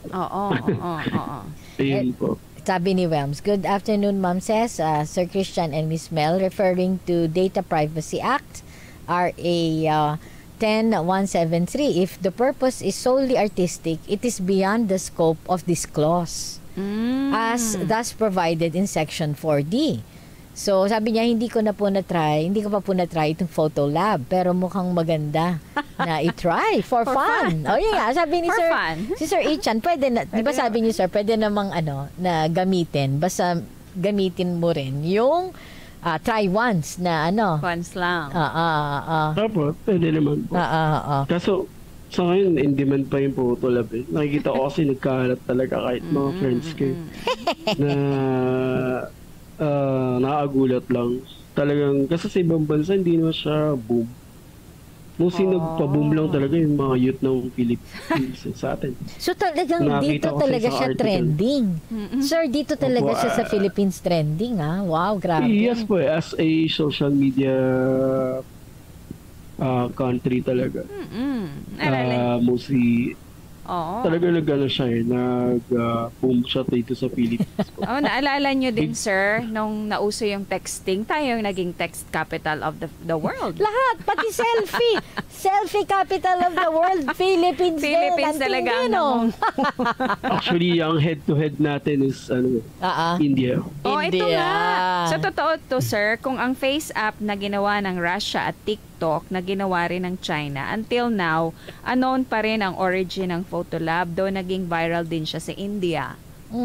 Ayun po. Sabi ni Welms, good afternoon, Ma'am says, Sir Christian and Miss Mel, referring to Data Privacy Act, RA 10173. If the purpose is solely artistic, it is beyond the scope of this clause as thus provided in Section 4D. So, sabi niya, hindi ko pa po na-try itong Photo Lab, pero mukhang maganda na i-try for fun. Oh, yeah, sabi ni si Sir Ichan, pwede na, di ba sabi niyo, sir, pwede namang na gamitin, basta gamitin mo rin yung try once na once lang. Tapos, pwede naman po. Kaso, sa ngayon, in demand pa yung Photo Lab eh. Nakikita ko kasi nagkalat talaga kahit mga friends ko na nakakagulat lang. Talagang, kasi sa ibang bansa, hindi naman siya boom. Mostly nagpa-boom lang talaga yung mga youth ng Philippines sa atin. So talagang dito talaga siya trending. Sir, dito talaga siya sa Philippines trending, ha? Wow, grabe. Yes po, as a social media country talaga. Mostly talaga nag-ano siya boom siya dito sa Philippines. Naalala nyo din, sir, nung nauso yung texting, tayo yung naging text capital of the world. Lahat, pati selfie. Selfie capital of the world. Philippines talaga. Actually, ang head-to-head natin is India. Ito nga. So, totoo to, sir, kung ang Face app na ginawa ng Russia at TikTok na ginawa rin ng China, until now, unknown pa rin ang origin ng Photolab, though naging viral din siya sa India.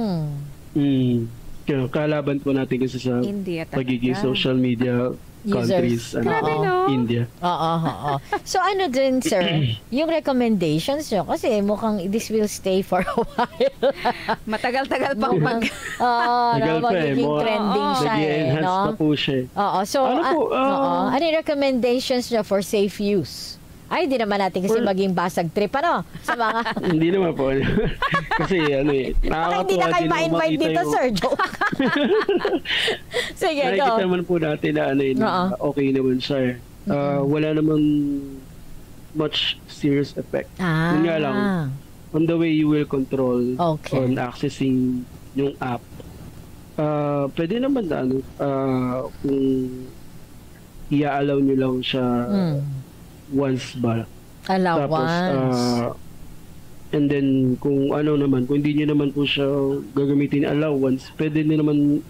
Kalaban po natin kasi sa India pagiging social media countries, Grabe, no? India. So ano din, sir, yung recommendations nyo, kasi mukhang this will stay for a while. Matagal-tagal pang magiging trending siya. Nag-enhance na po siya. So, ano yung recommendations nyo for safe use? Ay, hindi naman natin kasi maging basag trip, sa mga... Hindi naman po. Kasi, nakakatuwa hindi na kayo ma-invite dito, sir. Joke. Sige, go. Nakikita naman po natin na, okay naman siya. Wala naman much serious effect. Yun nga lang, on the way you will control on accessing yung app, pwede naman na, kung i-allow nyo lang siya once ba. Tapos, and then, kung hindi nyo naman po siya gagamitin allowance, pwede nyo naman,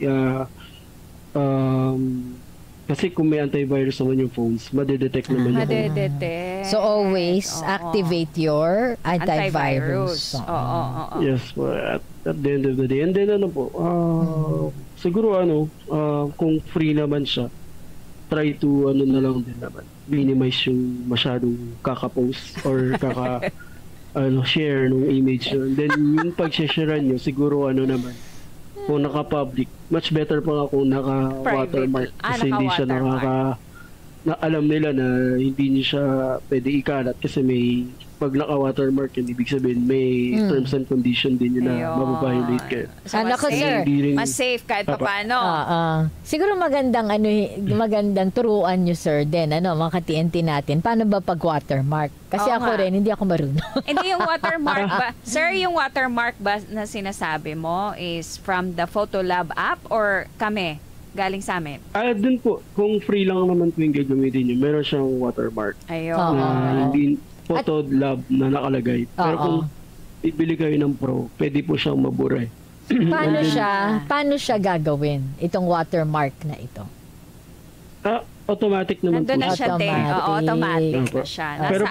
kasi kung may antivirus naman yung phones, madedetect naman yung phone. So, always activate your antivirus. Yes, at the end of the day. And then, siguro, kung free naman siya, try to, na lang din naman, minimize yung masyadong kaka-post or share ng image yun. Then, yung pag-sharean nyo, siguro naman, kung naka-public, much better pa nga kung naka-watermark. Kasi hindi siya alam nila na hindi niya siya pwede ikalat kasi may pag naka-watermark yun, ibig sabihin may terms and condition din yun na mababiolate kayo. So, mas safe kahit pa paano. Siguro magandang turuan nyo, sir, din, mga ka-TNT natin. Paano ba pag watermark? Kasi ako rin, hindi ako marunong. Hindi yung watermark ba? Sir, yung watermark ba na sinasabi mo is from the Photolab app or kami? Galing sa amin? Dun po, kung free lang naman po yung gagamitin nyo, meron siyang watermark. Hindi Photolab na nakalagay. Pero kung bibili kayo ng Pro, pwede po siyang mabura. Paano siya gagawin, itong watermark na ito? Automatic naman po. Nandun na siya, automatic na siya. Pero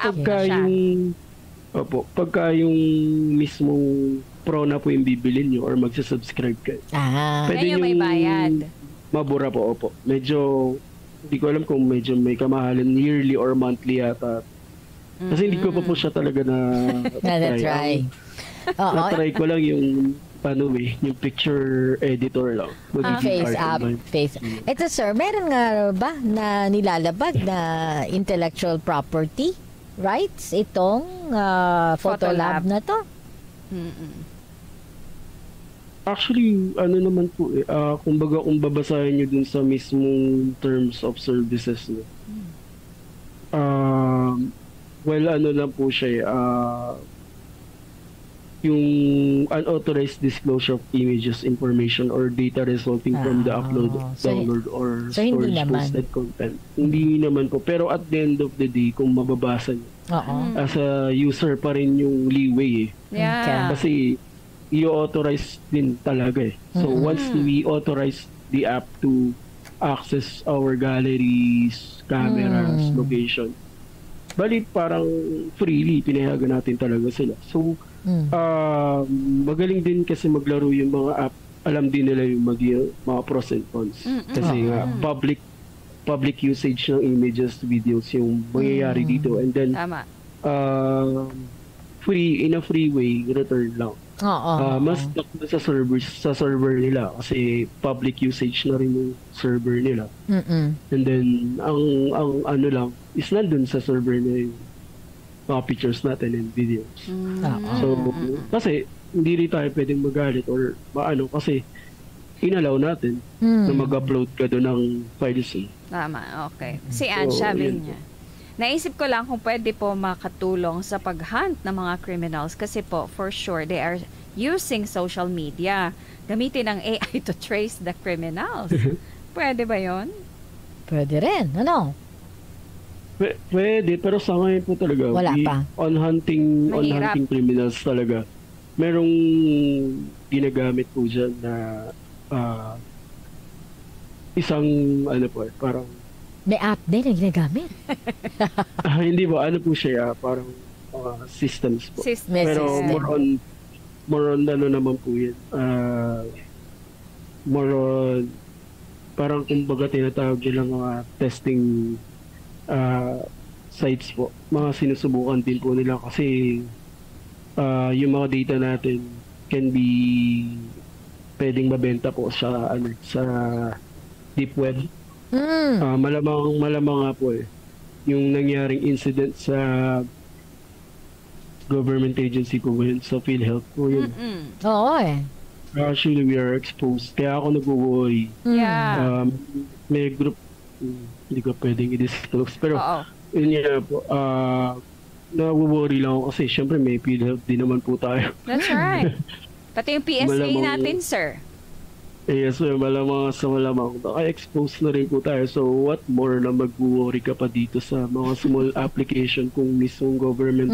pagka yung mismong Pro na po yung bibilin nyo or magsasubscribe kayo, pwede yung may bayad. Mabura po, Medyo, hindi ko alam kung medyo may kamahalan yearly or monthly yata. Kasi hindi ko pa po siya talaga na-try. Na-try ko lang yung yung picture editor lang. Face. Ito, sir, meron nga ba na nilalabag na intellectual property rights itong Photolab na to? Actually, naman po kumbaga kung babasahin nyo dun sa mismong terms of services nyo. Lang po siya yung unauthorized disclosure of images, information, or data resulting from the upload, download, or storage posted content. Hindi naman po. Pero at the end of the day, kung mababasa nyo, as a user pa rin yung leeway Kasi i-authorize din talaga So once we authorize the app to access our galleries, cameras, location, bali parang freely pinayagan natin talaga sila. So magaling din kasi maglaro yung mga app. Alam din nila yung mga pros and cons. Kasi public usage ng images, videos yung mangyayari dito. And then in a free way, return lang. Mas sa server nila kasi public usage na rin yung server nila. And then ang lang is nandun sa server nila yung mga pictures natin and videos. So kasi hindi rin tayo pwedeng magalit or kasi inalaw natin na mag-upload ka doon ng files. Tama, okay. Si Anne, sabi niya. Naisip ko lang kung pwede po makatulong sa pag-hunt ng mga criminals kasi po, for sure, they are using social media. Gamitin ang AI to trace the criminals. Pwede ba yon? Pwede rin. Ano? Pwede, pero sa ngayon po talaga. Wala pa. On hunting criminals talaga. Merong ginagamit po dyan na isang, parang may app din na ginagamit. hindi po, po siya, parang systems po. Pero system. more on naman po yun. More on, parang kumbaga tinatawag nilang mga testing sites po. Mga sinusubukan din po nila kasi yung mga data natin can be pwedeng mabenta po sa deep web. Malamang nga po yung nangyaring incident sa government agency po yun, sa PhilHealth po yun. Oo Actually, we are exposed. Kaya ako nag-worry. Yeah. May group, hindi ko pwedeng i-disclose. Pero, yun nga po, nag-worry lang ako kasi syempre may PhilHealth din naman po tayo. That's right. Pati yung PSA natin, sir. Yes, malamang naka-expose na rin po tayo. So, what more na mag-worry ka pa dito sa mga small application kung mismong government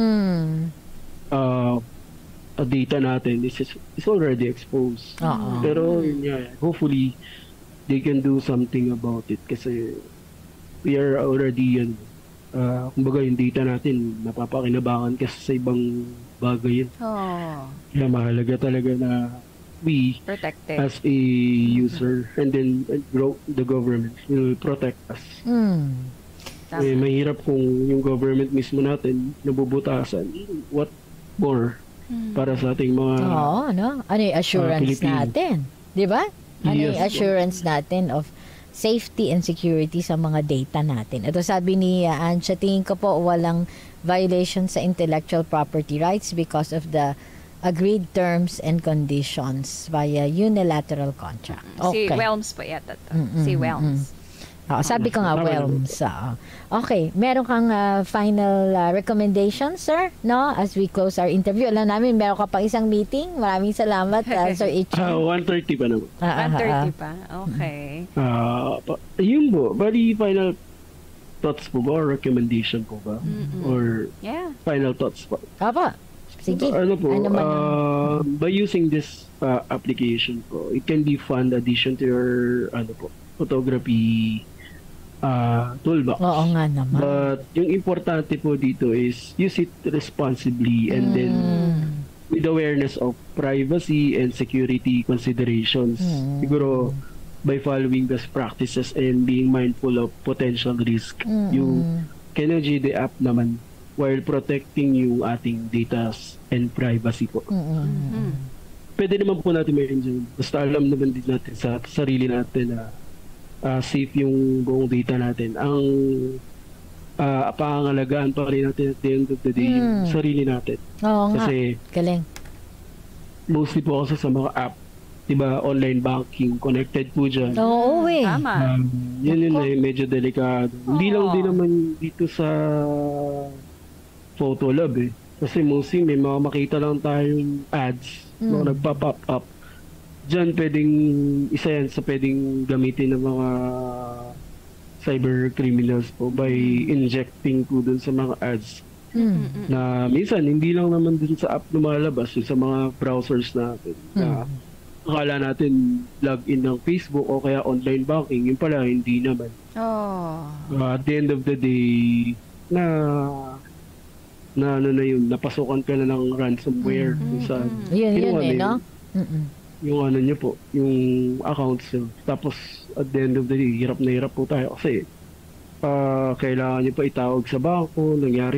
data natin is already exposed. Pero, hopefully, they can do something about it kasi we are already kumbaga yung data natin napapakinabangan kasi sa ibang bagay yun. Kaya mahalaga talaga na we protected as a user and then the government will protect us. Mahirap kung yung government mismo natin nabubutasan. What more para sa ating mga ano yung assurance natin? Di ba? Ano yung assurance natin of safety and security sa mga data natin? Ito sabi ni Anne, sa tingin ko po walang violation sa intellectual property rights because of the agreed terms and conditions via unilateral contract. Okay. Si Welms po yata to. Si Welms. Sabi ko nga Welms. Okay. Meron kang final recommendation, sir? No? As we close our interview. Alam namin, meron ka pang isang meeting. Maraming salamat, Sir Ichi. 1:30 pa naman. 1:30 pa? Okay. Yun po. Bali, final thoughts po ba? Or recommendation po ba? Or final thoughts po? Sige. By using this application po, it can be fun addition to your photography toolbox. Oo nga naman. But yung importante po dito is use it responsibly and then with awareness of privacy and security considerations. Siguro by following best practices and being mindful of potential risk, you can enjoy the app naman while protecting yung ating data and privacy po. Pwede naman po natin ma-enjoy. Basta alam naman din natin sa sarili natin na safe yung buong data natin. Ang pangangalagaan pa rin natin at the end of the day yung sarili natin. Kasi galing. Mostly po kasi sa mga app, diba, online banking, connected po dyan. Tama. Yun medyo delikado. Hindi lang din naman dito sa Photolab Kasi mostly may mga makita lang tayong ads, mga nagpa-pop up. Diyan pwedeng, isa yan sa pwedeng gamitin ng mga cyber criminals po by injecting po dun sa mga ads. Na minsan, hindi lang naman dun sa app lumalabas, sa mga browsers natin. Na akala natin login ng Facebook o kaya online banking, yun pala, hindi naman. At the end of the day, napasukan ka na ng ransomware. Yun, no? Yung ano nyo po, yung accounts nyo. Tapos, at the end of the day, hirap na hirap po tayo kasi kailangan nyo pa itawag sa bangko, nangyari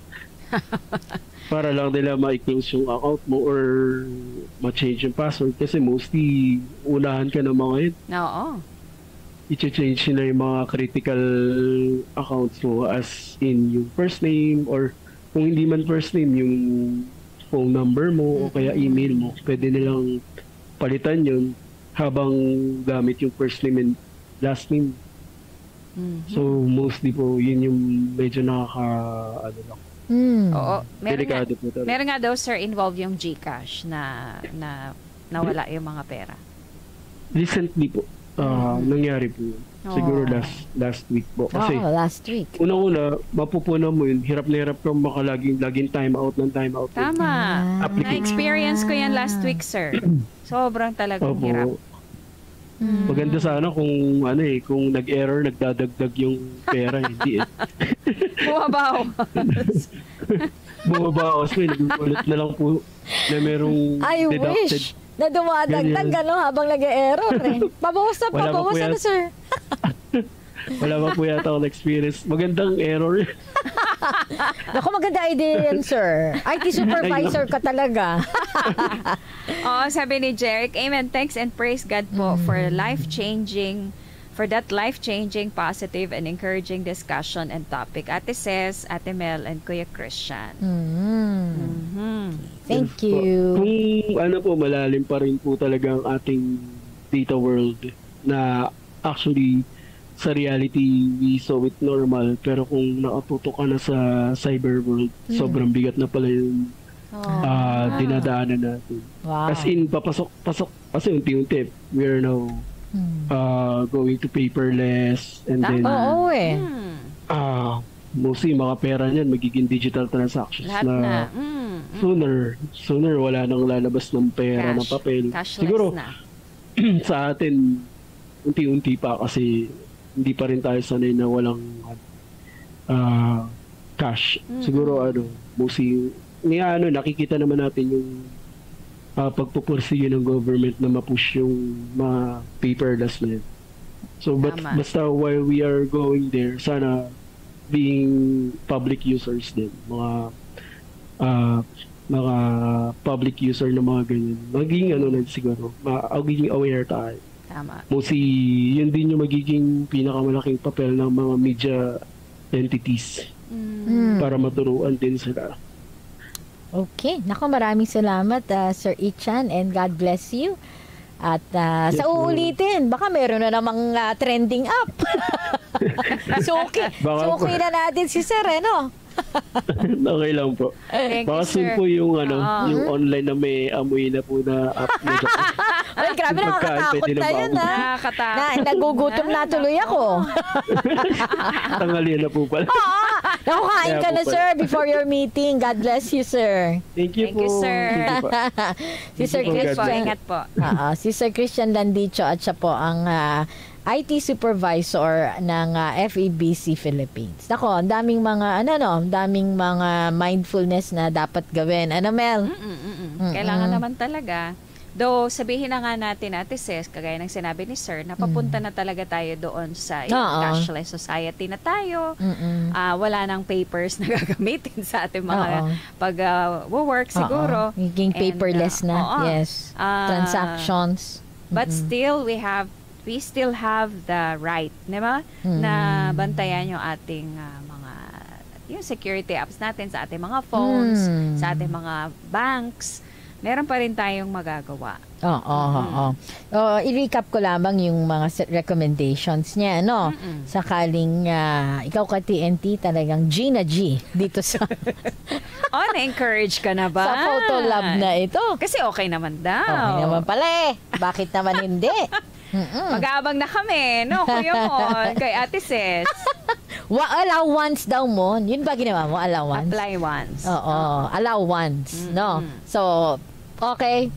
para lang nila ma-close yung account mo or ma-change yung password kasi mostly unahan ka ng mga yun. I-change nila yung mga critical accounts mo as in yung first name or kung hindi man first name, yung phone number mo o kaya email mo, pwede nilang palitan yun habang gamit yung first name and last name So, mostly po, yun yung medyo ano lang. Oo. Delikado po talaga. Meron nga daw, sir, involved yung GCash na nawala yung mga pera. Recently po, nangyari po yun. Siguro last week po. Kasi, last week. Unang-una, mapupunan mo yun. Hirap na hirap kang makalaging time out. Tama. Na-experience ko yan last week, sir. Sobrang talagang hirap. Maganda sana kung kung nag-error, nagdadagdag yung pera. Hindi Bumabawas. Nagugulat na lang po na merong deducted. Wish na dumadagdag habang nag-error Pabawas na sir. Wala pa po yata akong experience. Magandang error. Naku, maganda idea yan, sir. IT supervisor ka talaga. Sabi ni Jeric, amen, thanks and praise God po for that life-changing, positive, and encouraging discussion and topic. Ate Ces, Ate Mel, and Kuya Christian. Thank you. Kung malalim pa rin po talaga ang ating data world na actually sa reality we saw it normal, pero kung nakatuto ka na sa cyber world, sobrang bigat na pala yung dinadaanan natin. As in, papasok kasi unti-unti we are now going to paperless, and then mostly mga pera niyan magiging digital transactions. Lahat na sooner wala nang lalabas ng pera, ng papel. Cashless siguro na. Sa atin unti-unti pa kasi hindi pa rin tayo sanay na walang cash. Siguro mostly nakikita naman natin yung pagpupursige ng government na ma-push yung mga paperless na yun. So basta while we are going there, sana being public users din, mga public user na mga ganyan, maging siguro, magiging aware tayo. Tama. Mostly, yun din yung magiging pinakamalaking papel ng mga media entities para maturuan din sila. Okay. Naku, maraming salamat, Sir Ichan, and God bless you. At sa uulitin, baka meron na namang trending up. Suki na natin si Sir, Okay lang po. Baka soon po yung yung online na may amoy na po na app. Ay, grabe, nakakatakot na yun, nagugutom na tuloy ako. Tanghali na po pala. Nakukain ka na, sir, before your meeting. God bless you, sir. Thank you po. Sir. Si Sir Christian. Ingat po. Si Sir Christian Landicho at siya po ang IT supervisor ng FEBC Philippines. Nako, ang daming mga daming mga mindfulness na dapat gawin. Ano, Mel? Kailangan naman talaga. Though, sabihin na nga natin, Ate Ces, kagaya ng sinabi ni Sir, napapunta na talaga tayo doon sa cashless society na tayo. Wala nang papers na gagamitin sa ating mga pag-work siguro. Maging paperless na. Yes. Transactions. But still, we still have the right, di ba? Na bantayan yung ating yung security apps natin sa ating mga phones, sa ating mga banks. Meron pa rin tayong magagawa. I-recap ko lamang yung mga recommendations niya, Sakaling ikaw ka TNT, talagang G na G dito sa na-encourage ka na ba? Sa photo lab na ito. Kasi okay naman daw. Okay naman pala Bakit naman hindi? Mag-aabang na kami, Kuya Mon, kay Ate Ces. Allowance daw mo. Yun ba ginawa mo? Allowance? Apply once. Allowance, So, okay.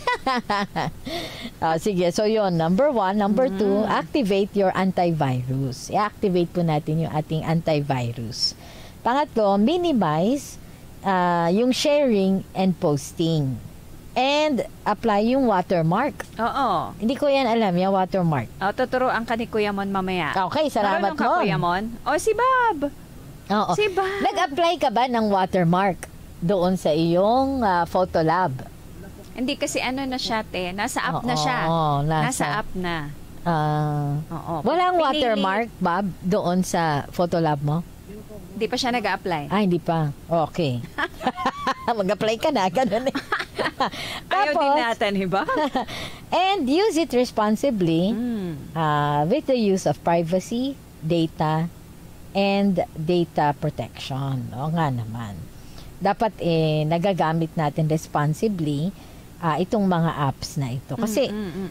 Sige, so yun. Number 1. Number 2, activate your antivirus. I-activate po natin yung ating antivirus. Pangatlo, minimize yung sharing and posting. And apply yung watermark. Oo. Hindi ko yan alam, yung watermark. Tuturuan ka ni Kuya Mon mamaya. Okay, salamat mo. Kuya Mon? Si Bob. Oo. Si Bob. Nag-apply ka ba ng watermark doon sa iyong photo lab? Hindi, kasi na siya, nasa app na siya. Nasa app na. Walang watermark, Bob, doon sa photo lab mo? Hindi pa siya nag-apply. Hindi pa. Okay. Mag-apply ka na, ganun Ayaw din natin, iba? And use it responsibly with the use of privacy, data and data protection. O nga naman. Dapat nagagamit natin responsibly itong mga apps na ito. Kasi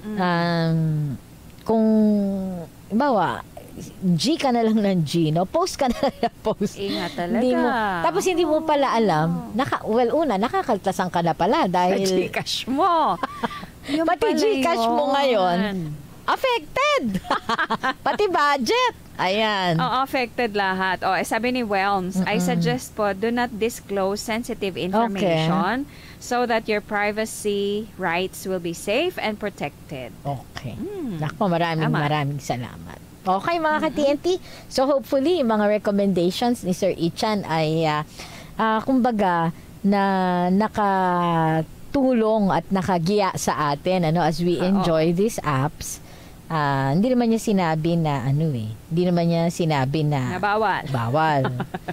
kung bawa G ka na lang ng G, no? Post ka na lang ng post. Ingat talaga. Tapos hindi mo pala alam, nakakaltasan ka na pala dahil sa Gcash mo. Pati Gcash mo ngayon, affected. Pati budget. Ayan. Affected lahat. Sabi ni Welms, I suggest po, do not disclose sensitive information so that your privacy rights will be safe and protected. Okay. Nako, maraming salamat. Okay, mga ka-TNT. So, hopefully, mga recommendations ni Sir Ichan ay, kumbaga, na nakatulong at nakagiya sa atin as we enjoy these apps. Hindi naman niya sinabi na hindi naman niya sinabi na bawal.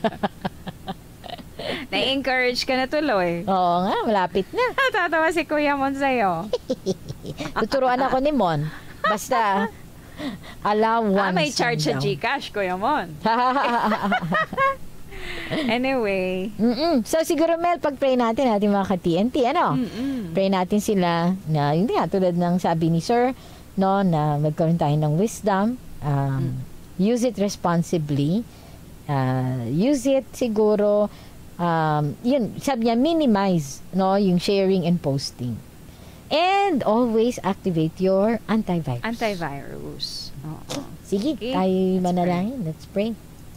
Na-encourage ka na tuloy. Oo nga, malapit na. Tatawa si Kuya Mon sa'yo. Tuturuan ako ni Mon. Basta allow once. May charge sa Gcash, Kuya Mon. Anyway. So siguro, Mel, pag-pray natin mga ka-TNT, pray natin sila na, hindi tulad ng sabi ni Sir, no, na magkaroon tayo ng wisdom, use it responsibly, use it siguro, yun, sabi niya, minimize, no, yung sharing and posting. And always activate your antivirus. Sige, tayo manalangin. Let's pray.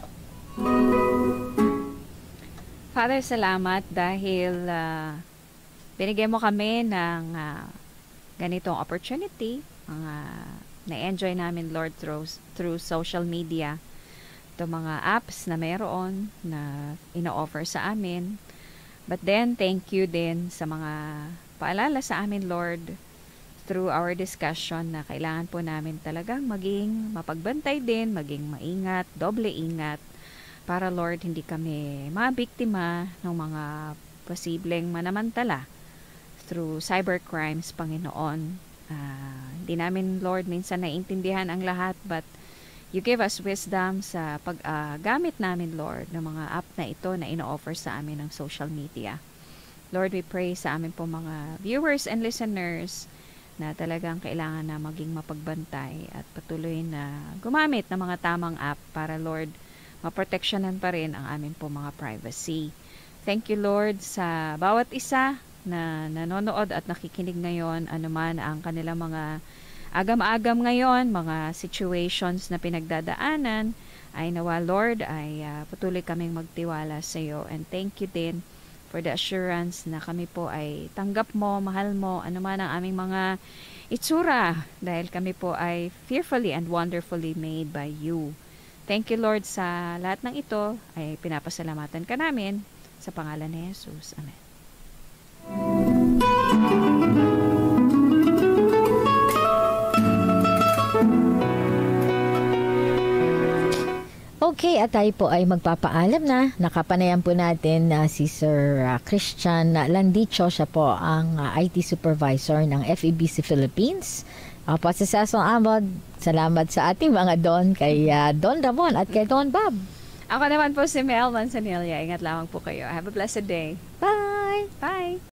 Father, salamat dahil binigyan mo kami ng ganitong opportunity. Na-enjoy namin, Lord, through social media. Ito mga apps na mayroon na ino-offer sa amin. But then, thank you din sa mga paalala sa amin, Lord, through our discussion na kailangan po namin talagang maging mapagbantay din, maging maingat, doble ingat, para, Lord, hindi kami mabiktima ng mga posibleng manamantala through cybercrimes, Panginoon. Hindi namin, Lord, minsan naiintindihan ang lahat, but you give us wisdom sa paggamit namin, Lord, ng mga app na ito na ino-offer sa amin ng social media. Lord, we pray sa amin po mga viewers and listeners na talagang kailangan na maging mapagbantay at patuloy na gumamit ng mga tamang app para, Lord, maproteksyonan pa rin ang amin po mga privacy. Thank you, Lord, sa bawat isa na nanonood at nakikinig ngayon, anuman ang kanilang mga agam-agam ngayon, mga situations na pinagdadaanan, ay nawa, Lord, ay patuloy kaming magtiwala sa iyo. And thank you din for the assurance na kami po ay tanggap mo, mahal mo, anuman ang aming mga itsura, dahil kami po ay fearfully and wonderfully made by you. Thank you, Lord, sa lahat ng ito ay pinapasalamatan ka namin sa pangalan ni Jesus. Amen. Okay, at tayo po ay magpapaalam na. Nakapanayan po natin si Sir Christian Landicho. Siya po ang IT Supervisor ng FEBC Philippines. Po sa Cecil Amod, salamat sa ating mga Don, kay Don Ramon at kay Don Bob. Ako naman po si Mel Manzanilla. Ingat lamang po kayo. Have a blessed day. Bye! Bye!